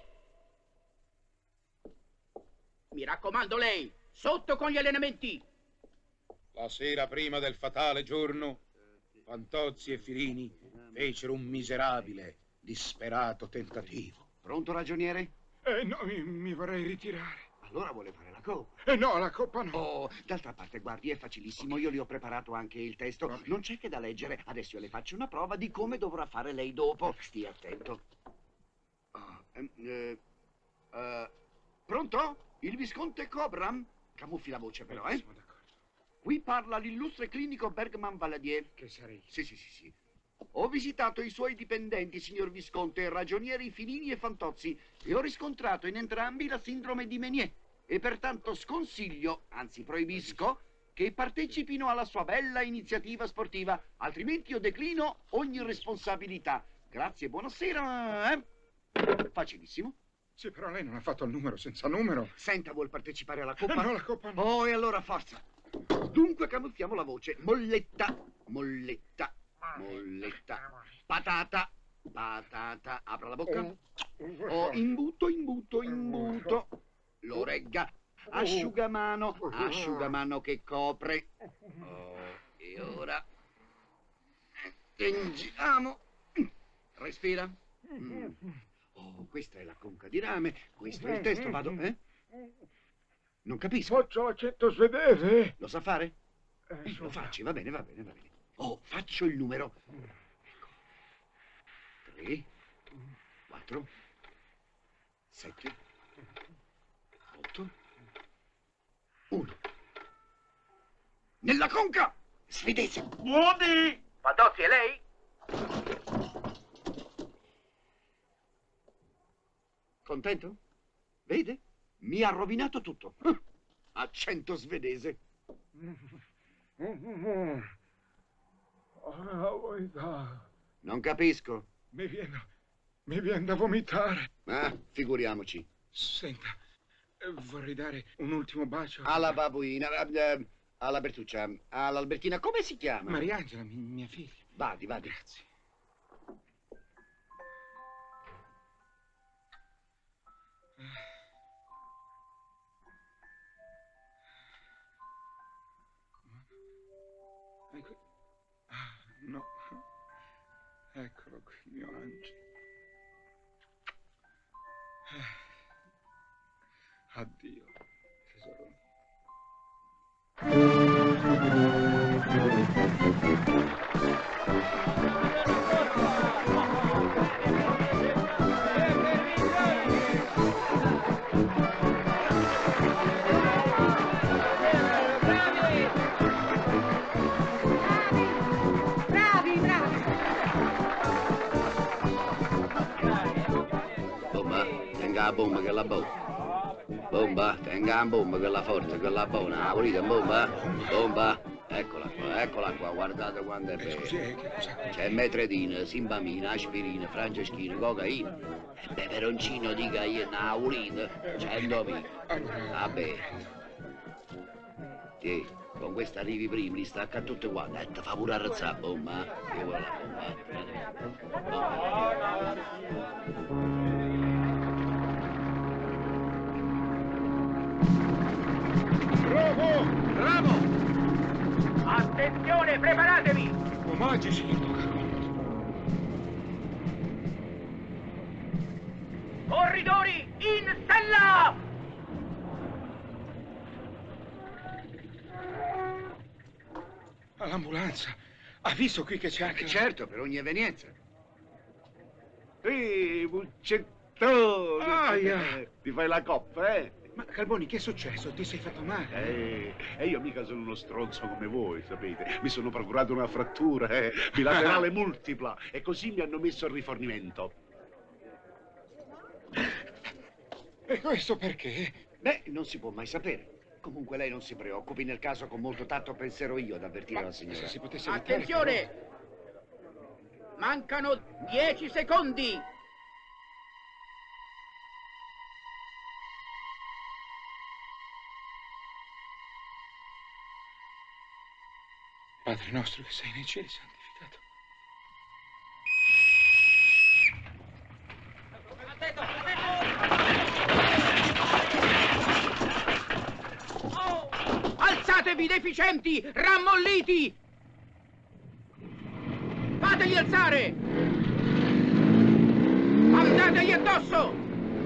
Mi raccomando lei, sotto con gli allenamenti. La sera prima del fatale giorno, Fantozzi e Filini fecero un miserabile, disperato tentativo. Pronto, ragioniere? No, mi vorrei ritirare. Allora vuole fare la coppa? No, la coppa no. Oh, d'altra parte, guardi, è facilissimo. Io le ho preparato anche il testo. Non c'è che da leggere. Adesso io le faccio una prova di come dovrà fare lei dopo. Stia attento. Pronto? Il Visconte Cobram? Camuffi la voce però, eh? Qui parla l'illustre clinico Bergman Valadier. Che sarei? Sì. Ho visitato i suoi dipendenti, signor Visconte, ragionieri Filini e Fantozzi, e ho riscontrato in entrambi la sindrome di Menier, e pertanto sconsiglio, anzi proibisco, che partecipino alla sua bella iniziativa sportiva, altrimenti io declino ogni responsabilità. Grazie, buonasera. Facilissimo. Sì, però lei non ha fatto il numero senza numero. Senta, vuol partecipare alla coppa? No, la coppa no. Oh, e allora forza. Dunque camuffiamo la voce. Molletta, patata, apra la bocca. Oh, imbuto. L'oregga, asciugamano che copre. Oh, e ora attengiamo. Respira. Oh, questa è la conca di rame, questo è il testo, vado, Non capisco. Faccio l'accento svedese. Lo sa fare? Lo facci, va bene. Oh, faccio il numero. Ecco. 3, 4, 7, 8, 1. Nella conca! Svedese! Buoni! Fantozzi, è lei? contento? Vede? Mi ha rovinato tutto. Accento svedese. Non capisco. Mi viene da vomitare. Ah, figuriamoci. Senta, vorrei dare un ultimo bacio. Alla babuina, alla Bertuccia, all'Albertina, come si chiama? Mariangela, mia figlia. Vadi. Grazie. No, eccolo qui, il mio angelo. Addio, tesoro mio. Tenga la bomba che la buona. Bomba, tenga la bomba che la forza, che la buona. Volete bomba? Bomba. Eccola qua, guardate quanto è bella. C'è metredina, simbamina, aspirina, franceschina, cocaina. E peperoncino di cayenne, volete? 100.000. Vabbè. Sì, con questa arrivi prima, li stacca tutte quante. E ti fa pure arrezzare bomba. Che vuole la bomba? Bravo! Attenzione, preparatevi! Omaggi, signor. Corridori in stella! All'ambulanza. Ha visto qui che c'è anche... Certo, per ogni evenienza. Ehi, Muccettone! Aia! Ti fai la coppa, eh? Ma Carboni, che è successo? Ti sei fatto male? E io mica sono uno stronzo come voi, sapete. Mi sono procurato una frattura, bilaterale multipla, e così mi hanno messo al rifornimento. E questo perché? Beh, non si può mai sapere. Comunque lei non si preoccupi, nel caso con molto tatto penserò io ad avvertire la signora. Se si potesse evitare, attenzione! Però... Mancano 10 secondi! Padre nostro che sei nei cieli, santificato. Alzatevi, deficienti, rammolliti! Fategli alzare! Andategli addosso!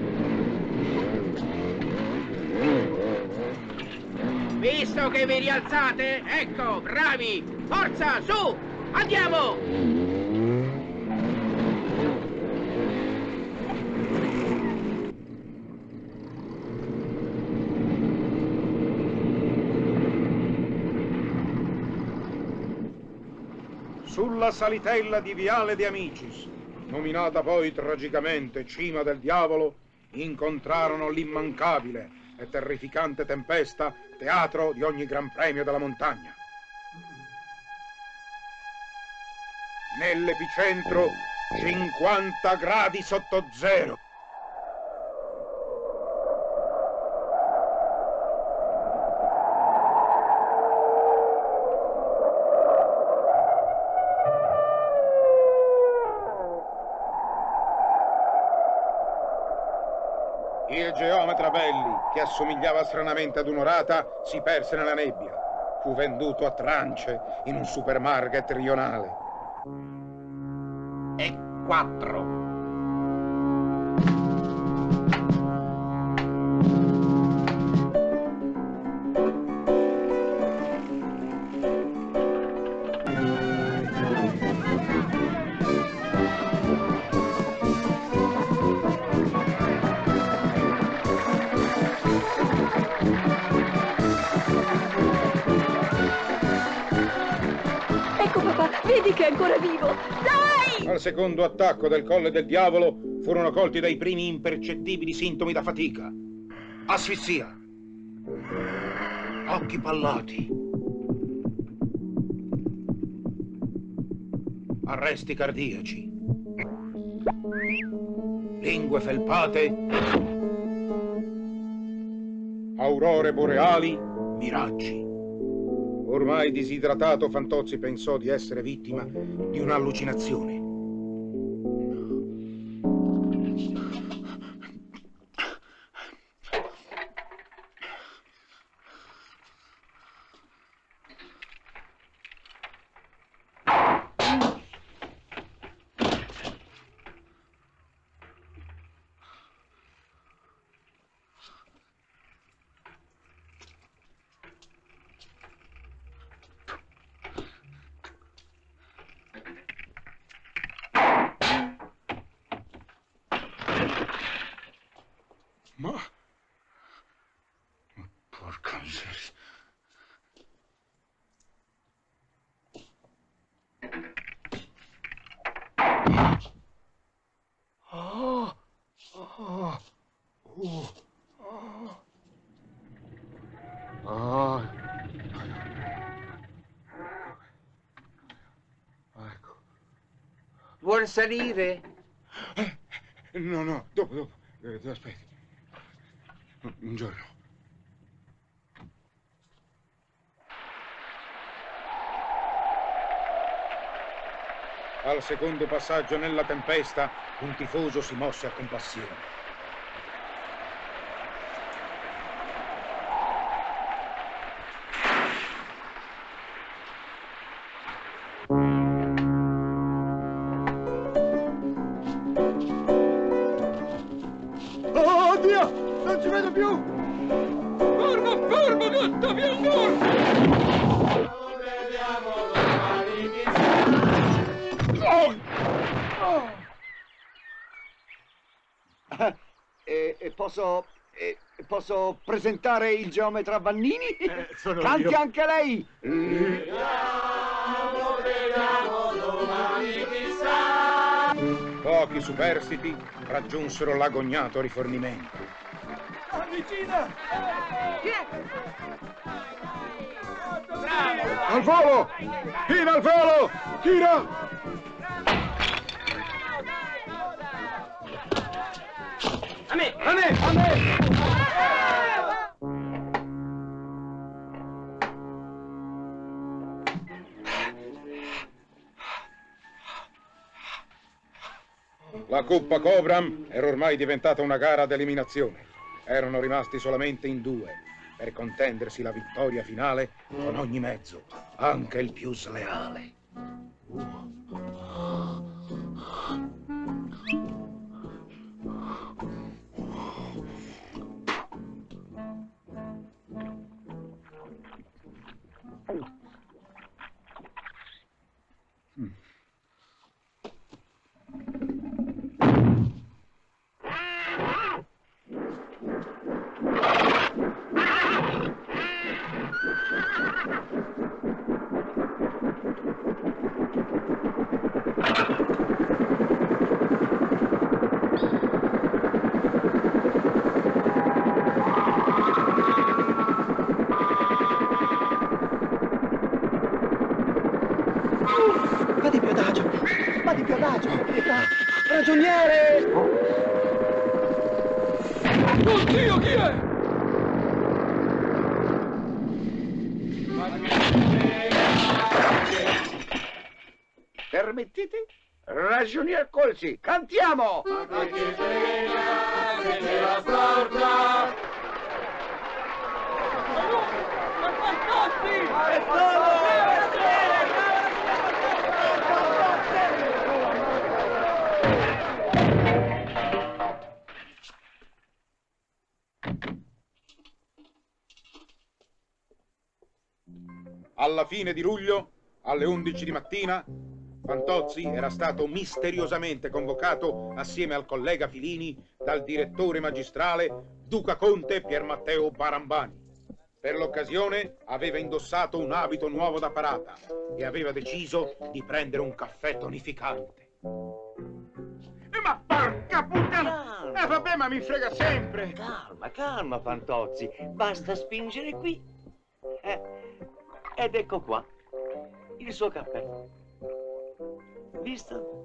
Visto che vi rialzate, ecco, bravi! Forza, su! Andiamo! Sulla salitella di Viale de Amicis, nominata poi tragicamente Cima del Diavolo, incontrarono l'immancabile e terrificante tempesta, teatro di ogni gran premio della montagna. Nell'epicentro 50 gradi sotto zero. Il geometra Belli, che assomigliava stranamente ad un'orata, si perse nella nebbia. Fu venduto a trance in un supermarket rionale. E 4. Vedi che è ancora vivo! Dai! Al secondo attacco del Colle del Diavolo fu furono colti dai primi impercettibili sintomi da fatica. Asfissia. Occhi pallati. Arresti cardiaci. Lingue felpate. Aurore boreali, miraggi. Ormai disidratato, Fantozzi pensò di essere vittima di un'allucinazione. Ma... porca miseria. Oh, oh, oh, oh. Oh. Ecco. Vuol salire? No, dopo. Aspetti. Un giorno. Al secondo passaggio nella tempesta, un tifoso si mosse a compassione. Oh, Dio! Non ci vedo più! Fermo tutto, via il Posso presentare il geometra Vannini? Sono Canti io. anche lei! Vediamo domani chissà. Pochi superstiti raggiunsero l'agognato rifornimento. Vicina! Chi è? Al volo! Tira al volo! Tira! A me! A me! A me! La Coppa Cobram era ormai diventata una gara ad eliminazione. Erano rimasti solamente in due per contendersi la vittoria finale con ogni mezzo, anche il più sleale. Vadi più adagio! Ragioniere! Oddio, chi è? Permettete? Ragionier Colsi, cantiamo! Alla fine di luglio, alle 11 di mattina, Fantozzi era stato misteriosamente convocato assieme al collega Filini dal direttore magistrale Duca Conte Pier Matteo Barambani. Per l'occasione aveva indossato un abito nuovo da parata e aveva deciso di prendere un caffè tonificante. Ma porca puttana! Vabbè, ma mi frega sempre! Calma, calma, Fantozzi. Basta spingere qui. Ed ecco qua. Il suo cappello. Visto?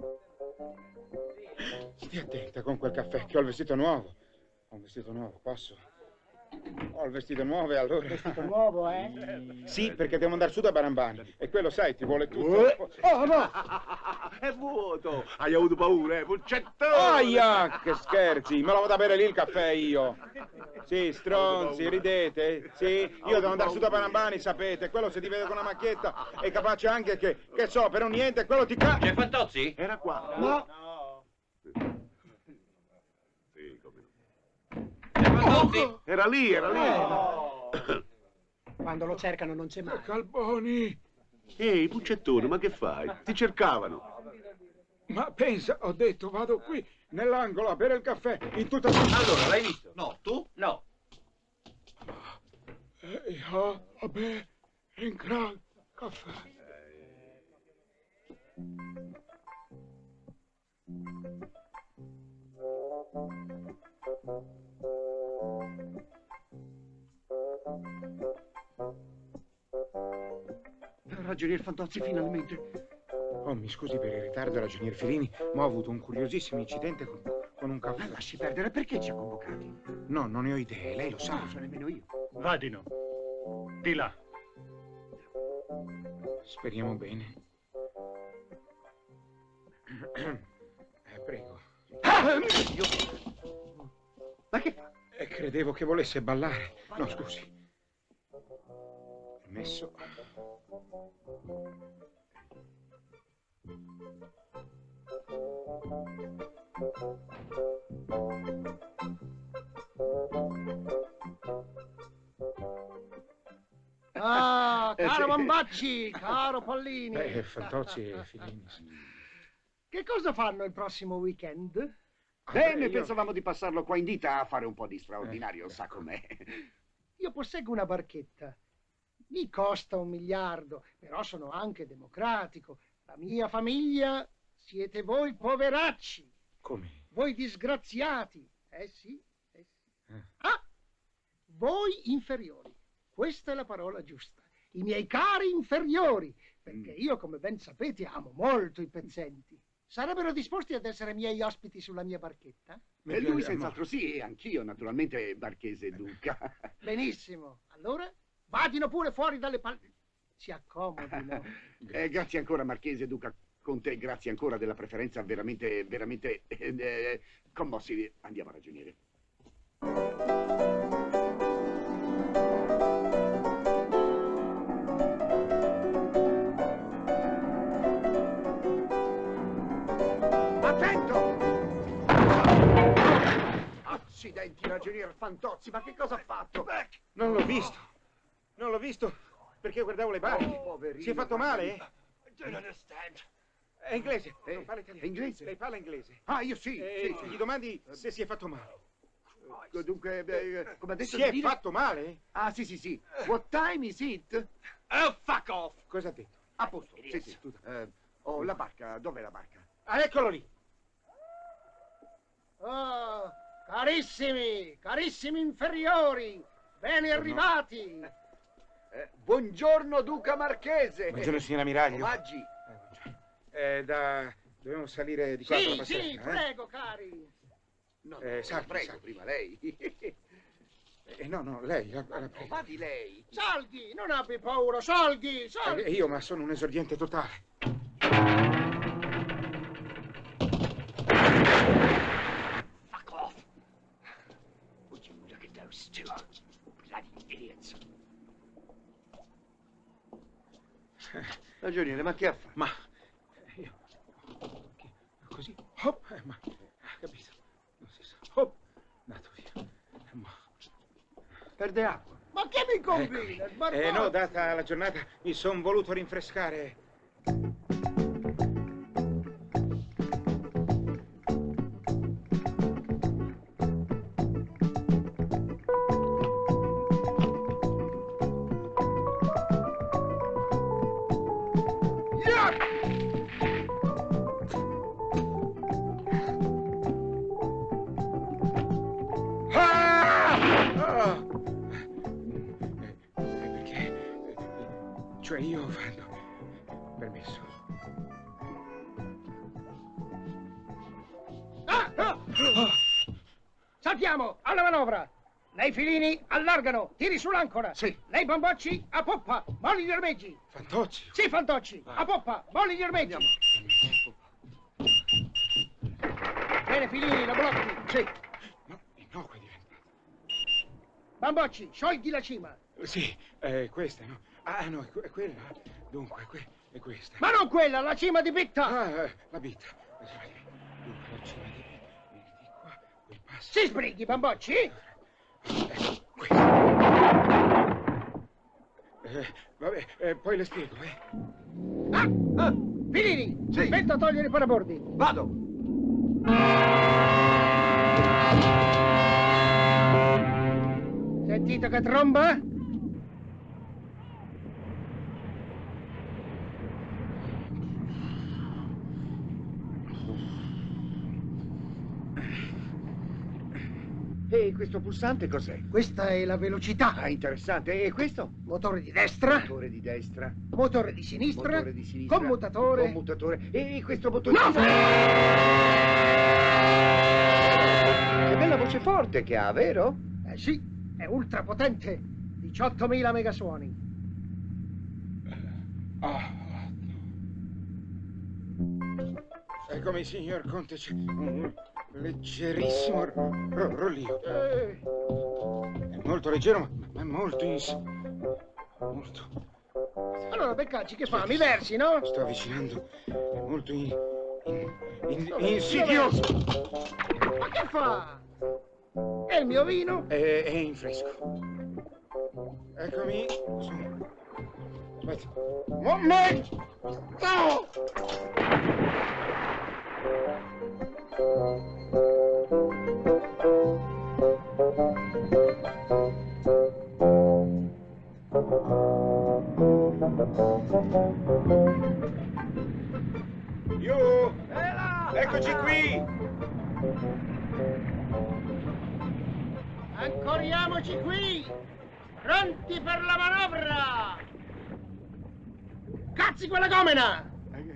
Stia attenta con quel caffè, che ho il vestito nuovo. Ho un vestito nuovo, posso? Ho il vestito nuovo e allora... Vestito nuovo, eh? Sì, perché devo andare su da Barambani. E quello, sai, ti vuole tutto. Oh, no! È vuoto! Hai avuto paura, Puccetto? Aia, che scherzi! Me lo vado a bere lì il caffè io. Sì, stronzi, ridete? Sì, io devo andare su da Barambani, sapete. Quello se ti vede con una macchietta è capace anche che so, per un niente, quello ti ca... C'è Fantozzi? Era qua. No! Sì, come no. Fantozzi? Era lì, era lì. Quando lo cercano non c'è mai. Calboni! Ehi, Puccettone, ma che fai? Ti cercavano. Ma pensa, ho detto, vado qui, nell'angolo, a bere il caffè, in tutta... Allora, l'hai visto? No, tu? No. A bere un gran caffè. Ragionier Fantozzi, finalmente. Oh, mi scusi per il ritardo, ragionier Filini, ma ho avuto un curiosissimo incidente con un caffè. Lasci perdere, perché ci ha convocati? No, non ne ho idee, lei lo sa. Non lo so nemmeno io. Vadino. Di là. Speriamo bene. Prego. Ma che fa? Credevo che volesse ballare. No, scusi. Permesso. Ah, caro Bambacci, caro Pallini. Fantozzi e Filini. Che cosa fanno il prossimo weekend? Bene, pensavamo di passarlo qua in ditta a fare un po' di straordinario, sa com'è. Io posseggo una barchetta. Mi costa 1 miliardo, però sono anche democratico. La mia famiglia siete voi poveracci. Come? Voi disgraziati. Sì. Ah! Voi inferiori. Questa è la parola giusta. I miei cari inferiori. Perché io, come ben sapete, amo molto i pezzenti. Sarebbero disposti ad essere miei ospiti sulla mia barchetta? E lui senz'altro sì, e anch'io, naturalmente, Marchese Duca. Benissimo. Allora, vadino pure fuori dalle si accomodino. Grazie ancora, Marchese Duca Conte, grazie ancora della preferenza veramente commossi. Andiamo a ragioniere. Attento! Accidenti, ragionier Fantozzi, ma che cosa ha fatto? Non l'ho visto. Non l'ho visto perché guardavo le barche. Poverino. Si è fatto male? Don't understand. È inglese, non parla italiano. È inglese? Lei parla inglese. Ah, io sì. Sì. Gli domandi se si è fatto male. Dunque, come ha detto Si è fatto male? Ah, sì. What time is it? Oh, fuck off! Cosa ha detto? A posto. Sì. La barca, dov'è la barca? Ah, eccolo lì. Oh, carissimi inferiori, ben arrivati. Buongiorno, Duca Marchese. Buongiorno, signor ammiraglio. Omaggi. Dobbiamo salire di qua per la passerella. Sì, prego, cari. No, salti, prego, prima lei. No, lei, la prego. Vadi lei. Saldi, non abbi paura, saldi. Io, ma sono un esordiente totale. Fuck off. Would you look at those two bloody idiots? Ragioniere, ma che ha fatto? Ma io così, hop, ma capito? Non si sa. Hop, nato via. Perde acqua. Ma che mi combina? No, data la giornata mi son voluto rinfrescare. cioè io vado. Permesso. Saltiamo, alla manovra! Lei Filini, allargano, tiri sull'ancora. Sì. Lei Bambocci, a poppa, molli gli ormeggi. Fantocci? Sì, Fantocci, a poppa, molli gli ormeggi. Bene, Filini, lo blocchi. Sì. No, innocua è diventato. Bambocci, sciogli la cima. Sì, questa, no? Ah, no, è quella. Dunque, è questa. Ma non quella, la cima di Bitta. Ah, la Bitta. Dunque, la cima di Bitta. Vieni di qua, quel passo. Si sbrighi, Bambocci. Vabbè, poi le spiego, Filini, sì. Metto a togliere i parabordi. Vado. Sentite che tromba? E questo pulsante cos'è? Questa è la velocità. Ah, interessante. E questo? Motore di destra. Motore di destra. Motore di sinistra. Motore di sinistra. Commutatore. Commutatore. E questo bottone? No! Che bella voce forte che ha, vero? Sì, è ultra potente. 18.000 megasuoni. Eccomi, signor Conte, c'è un leggerissimo rollio. È molto leggero, ma è molto molto. Allora, Beccacci, che fa? Mi versi, no? Sto avvicinando, è molto insidioso. Ma che fa? È il mio vino? È in fresco. Eccomi, su. Aspetta. Momento! No! Io! Eccoci qui! Ancoriamoci qui! Pronti per la manovra! Cazzi quella gomena!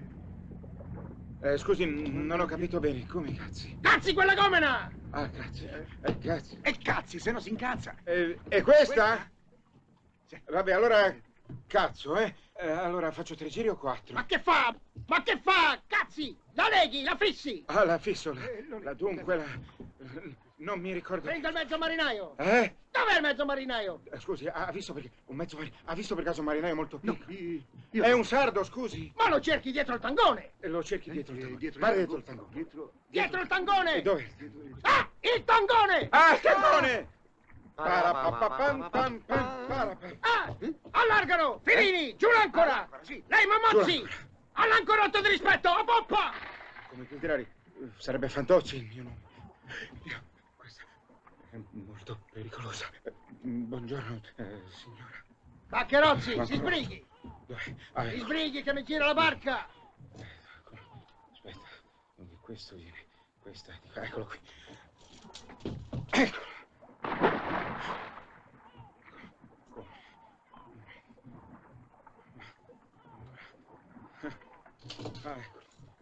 Scusi, non ho capito bene. Come cazzi? Cazzi quella gomena! Ah, cazzi. Cazzi. E cazzi, se no si incazza. E questa? Sì. Vabbè, allora cazzo, allora faccio 3 giri o 4? Ma che fa? Ma che fa? Cazzi! La leghi, la fissi! Ah, la fisso, dunque, non mi ricordo. Prenda il mezzo marinaio! Dov'è il mezzo marinaio? Scusi, ha visto perché ha visto per caso un marinaio molto piccolo? È un sardo, scusi. Ma lo cerchi dietro il tangone! E lo cerchi dietro il tangone. Guarda dietro il tangone. Dietro il tangone! E dov'è? Ah, il tangone! Ah, il tangone! Allargano! Filini, giù l'ancora! Lei Mamozzi! All'ancorotto di rispetto, a poppa! Come Piltrari, sarebbe Fantozzi il mio nome. Questa è molto pericolosa. Buongiorno, signora. Baccherozzi, si sbrighi! Dov'è? Si sbrighi che mi gira la barca! Aspetta, quindi questo viene, questa, eccolo qui. Eccolo. Ah, ecco.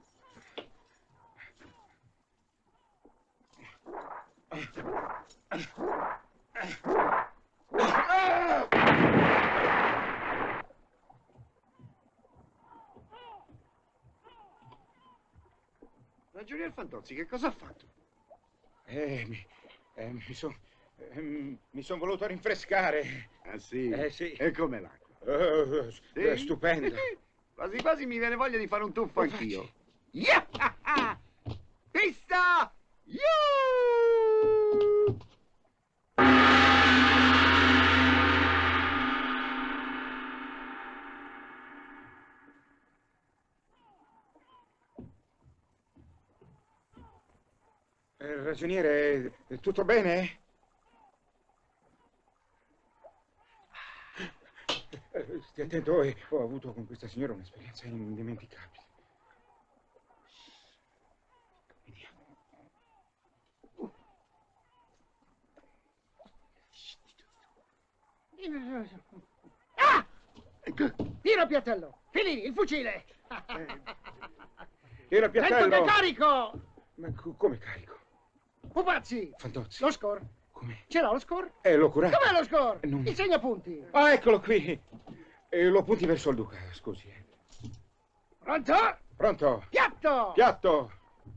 Ragionier Fantozzi, che cosa ha fatto? Mi son voluto rinfrescare. Ah sì? Sì. E come l'acqua? È stupenda. Quasi quasi mi viene voglia di fare un tuffo anch'io. Yeah! Pista! Ragioniere, tutto bene? Stia attento, ho avuto con questa signora un'esperienza indimenticabile. Tira piattello. Filini, il fucile. Tira piattello. Sento che carico. Ma come carico? Pupazzi. Fantozzi. Lo score. Come? Ce l'ho lo score? L'ho curato. Dov'è lo score? Non... Il segnapunti. Ah, eccolo qui. Lo punti verso il Duca, scusi. Pronto? Pronto. Piatto. Piatto.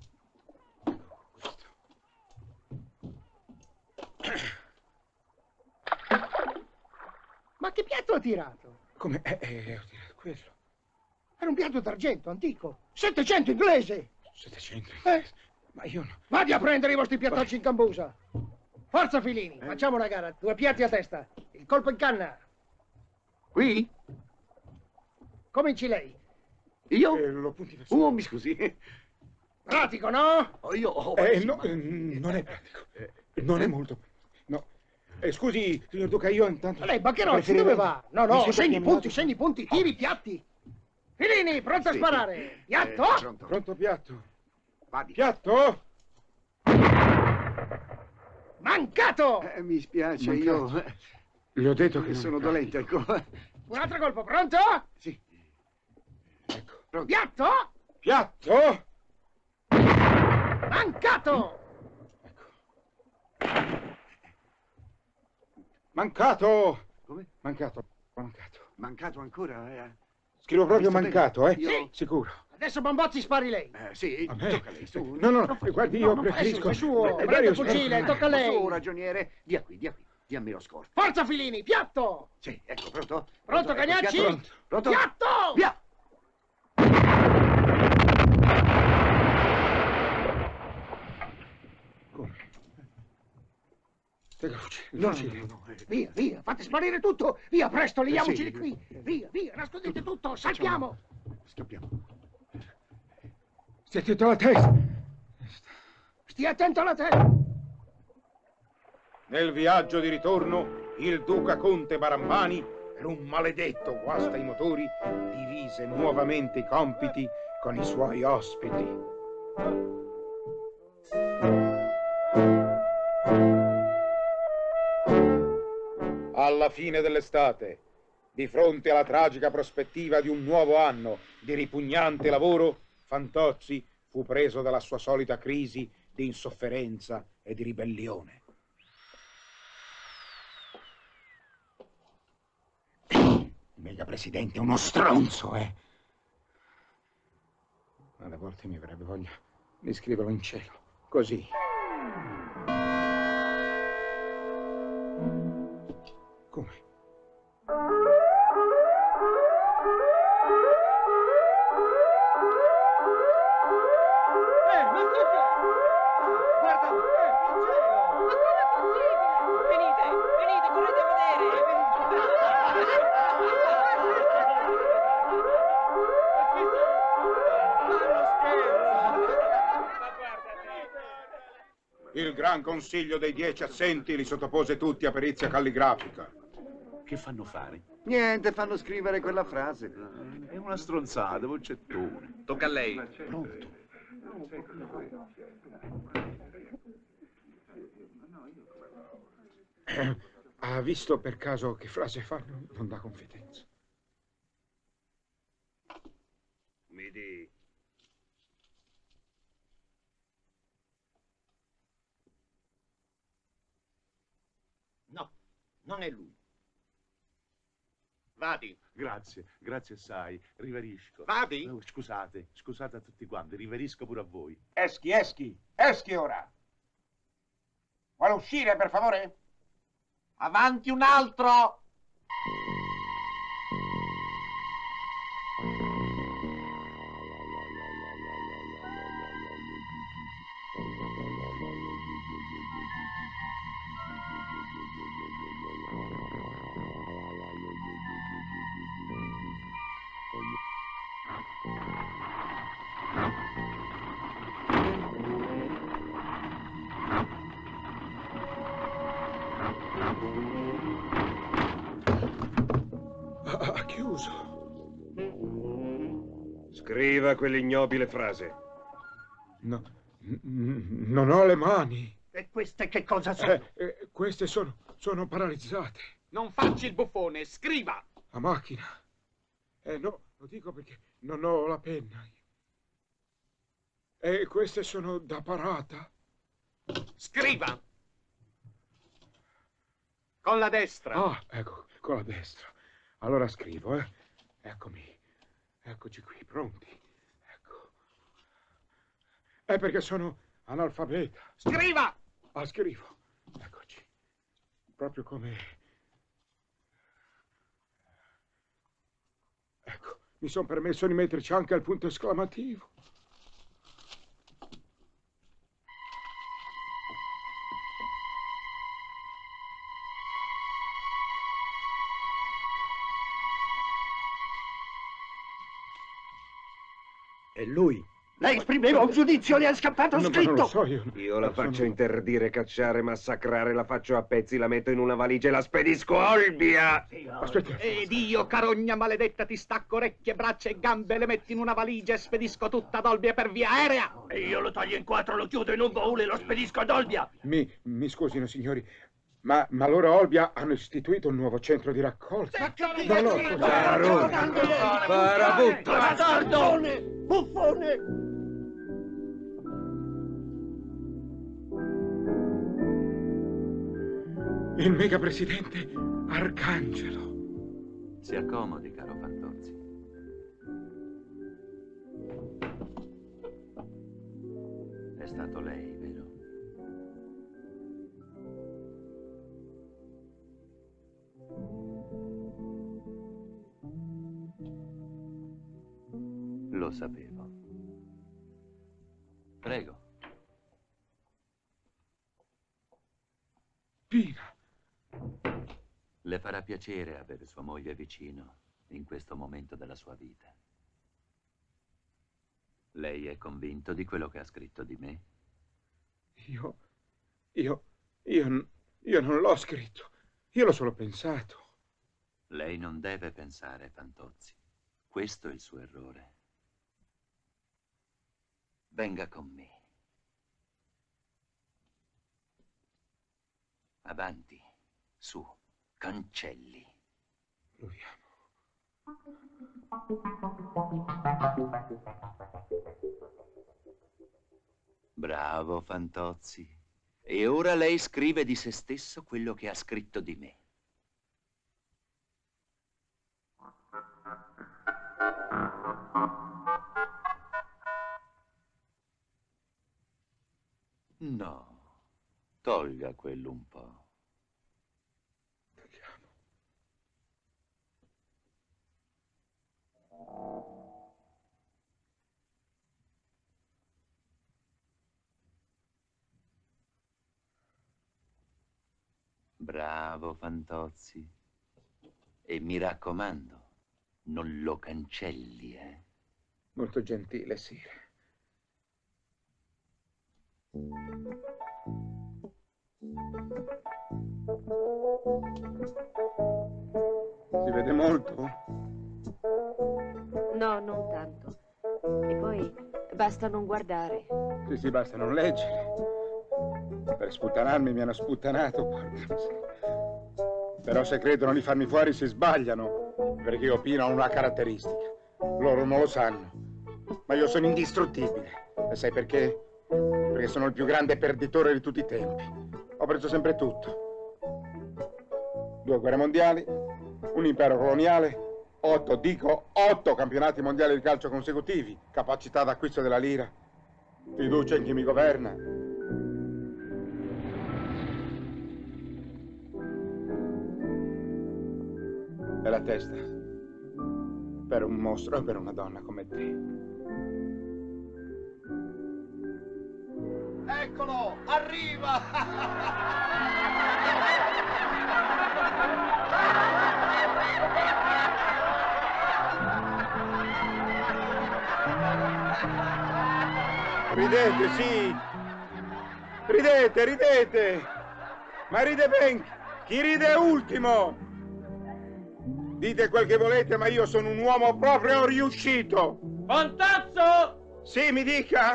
Ma che piatto ha tirato? Come? Ho tirato quello. Era un piatto d'argento, antico. 700 inglese. 700 inglese? Ma io no. Vadi a prendere i vostri piattacci in cambusa. Forza, Filini, facciamo una gara. 2 piatti a testa. Il colpo in canna. Qui? Cominci lei. Io? Lo punti verso... mi scusi. Pratico, no? Io... no, non è pratico. Non è molto... No. Scusi, signor Duca, io intanto... Lei, Baccherozzi, dove va? No, segni punti, tiri i piatti. Filini, pronto a sparare. Piatto? Pronto, piatto. Vadi. Piatto? Mancato! Mi spiace, io... Gli ho detto che sono dolente, ecco. Un altro colpo, pronto? Sì. Ecco. Pronto. Piatto? Piatto? Mancato! Mancato! Come? Mancato. Mancato ancora? Scrivo proprio mancato, bene? Sì. Sicuro. Adesso Bambozzi spari lei. Sì, A me? tocca a lei, su. No, guardi, io preferisco... È suo, prende il fucile, tocca a lei. Su, ragioniere, dia qui, diammi lo score. Forza, Filini, piatto! Sì, ecco, pronto? Pronto, Cagnacci? Ecco, pronto? Piatto! Via! Come? No. Via, fate sparire tutto! Via, presto, liamoci di qui! Via, nascondete tutto, saltiamo! Scappiamo. Stia attento alla testa! Stia attento alla testa! Nel viaggio di ritorno, il Duca Conte Barambani, per un maledetto guasta i motori, divise nuovamente i compiti con i suoi ospiti. Alla fine dell'estate, di fronte alla tragica prospettiva di un nuovo anno di ripugnante lavoro, Fantozzi fu preso dalla sua solita crisi di insofferenza e di ribellione. Il mega presidente è uno stronzo, Alle volte mi avrebbe voglia di scriverlo in cielo, così. Come? Ma cosa? Guarda, in cielo! Ma come è possibile? Venite, correte a Il Gran Consiglio dei 10 assenti li sottopose tutti a perizia calligrafica. Che fanno fare? Niente, fanno scrivere quella frase. È una stronzata, vocettone. Tocca a lei. Pronto. Ha visto per caso che frase fanno? Non dà confidenza. Mi di... No, non è lui. Vadi. Grazie assai, riverisco. Vadi. Oh, scusate a tutti quanti, riverisco pure a voi. Eschi ora. Vuole uscire, per favore? Avanti un altro! Ha chiuso. Scriva quell'ignobile frase. No, non ho le mani. E queste che cosa sono? Queste sono paralizzate. Non facci il buffone, scriva! A macchina. No, lo dico perché non ho la penna. E queste sono da parata. Scriva! Con la destra. Ah, ecco, con la destra. Allora scrivo, Eccomi. Eccoci qui, pronti. Ecco. È perché sono analfabeta. Scriva! Ah, scrivo. Eccoci. Proprio come... Ecco, mi sono permesso di metterci anche il punto esclamativo. E lui? Lei esprimeva un giudizio, le è scappato scritto! Non lo so io. Io la faccio interdire, cacciare, massacrare, la faccio a pezzi, la metto in una valigia e la spedisco a Olbia! Aspetta. Ed io, carogna maledetta, ti stacco orecchie, braccia e gambe, le metto in una valigia e spedisco tutta ad Olbia per via aerea! E io lo taglio in quattro, lo chiudo in un baule e lo spedisco ad Olbia! Mi scusino, signori, ma loro a Olbia hanno istituito un nuovo centro di raccolta. Farabutto! Bastardo! Buffone! Il mega presidente Arcangelo. Si accomodi, caro Fantozzi. È stato lei, vero? Lo sapevo. Prego. Pina. Le farà piacere avere sua moglie vicino in questo momento della sua vita. Lei è convinto di quello che ha scritto di me? Io non l'ho scritto. Io l'ho solo pensato. Lei non deve pensare, Fantozzi. Questo è il suo errore. Venga con me. Avanti, su, cancelli. Proviamo. Bravo, Fantozzi. E ora lei scrive di se stesso quello che ha scritto di me. No, tolga quello un po'. Bravo, Fantozzi. E mi raccomando, non lo cancelli, Molto gentile, sì. Si vede molto? No, non tanto. E poi basta non guardare. Sì, basta non leggere. Per sputtanarmi mi hanno sputtanato, porca. Però se credono di farmi fuori si sbagliano, perché io Pino ho una caratteristica. Loro non lo sanno, ma io sono indistruttibile. E sai perché? Perché sono il più grande perditore di tutti i tempi. Ho preso sempre tutto. 2 guerre mondiali, un impero coloniale, 8 campionati mondiali di calcio consecutivi, capacità d'acquisto della lira, fiducia in chi mi governa. E la testa per un mostro e per una donna come te. Eccolo, arriva! Ridete, sì! Ridete! Ma ride ben! Chi ride è ultimo! Dite quel che volete, ma io sono un uomo proprio riuscito! Fantozzo! Sì, mi dica!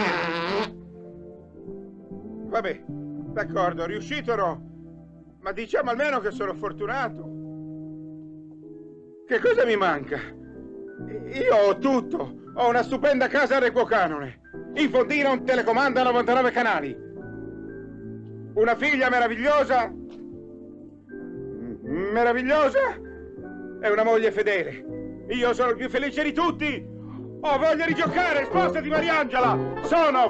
Vabbè, d'accordo, riuscito no, ma diciamo almeno che sono fortunato. Che cosa mi manca? Io ho tutto. Ho una stupenda casa a Requocanone. In fondina un telecomando a 99 canali. Una figlia meravigliosa. Meravigliosa. E una moglie fedele. Io sono il più felice di tutti. Ho voglia di giocare, spostati Mariangela. Sono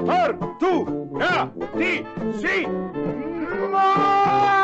fortutissimo.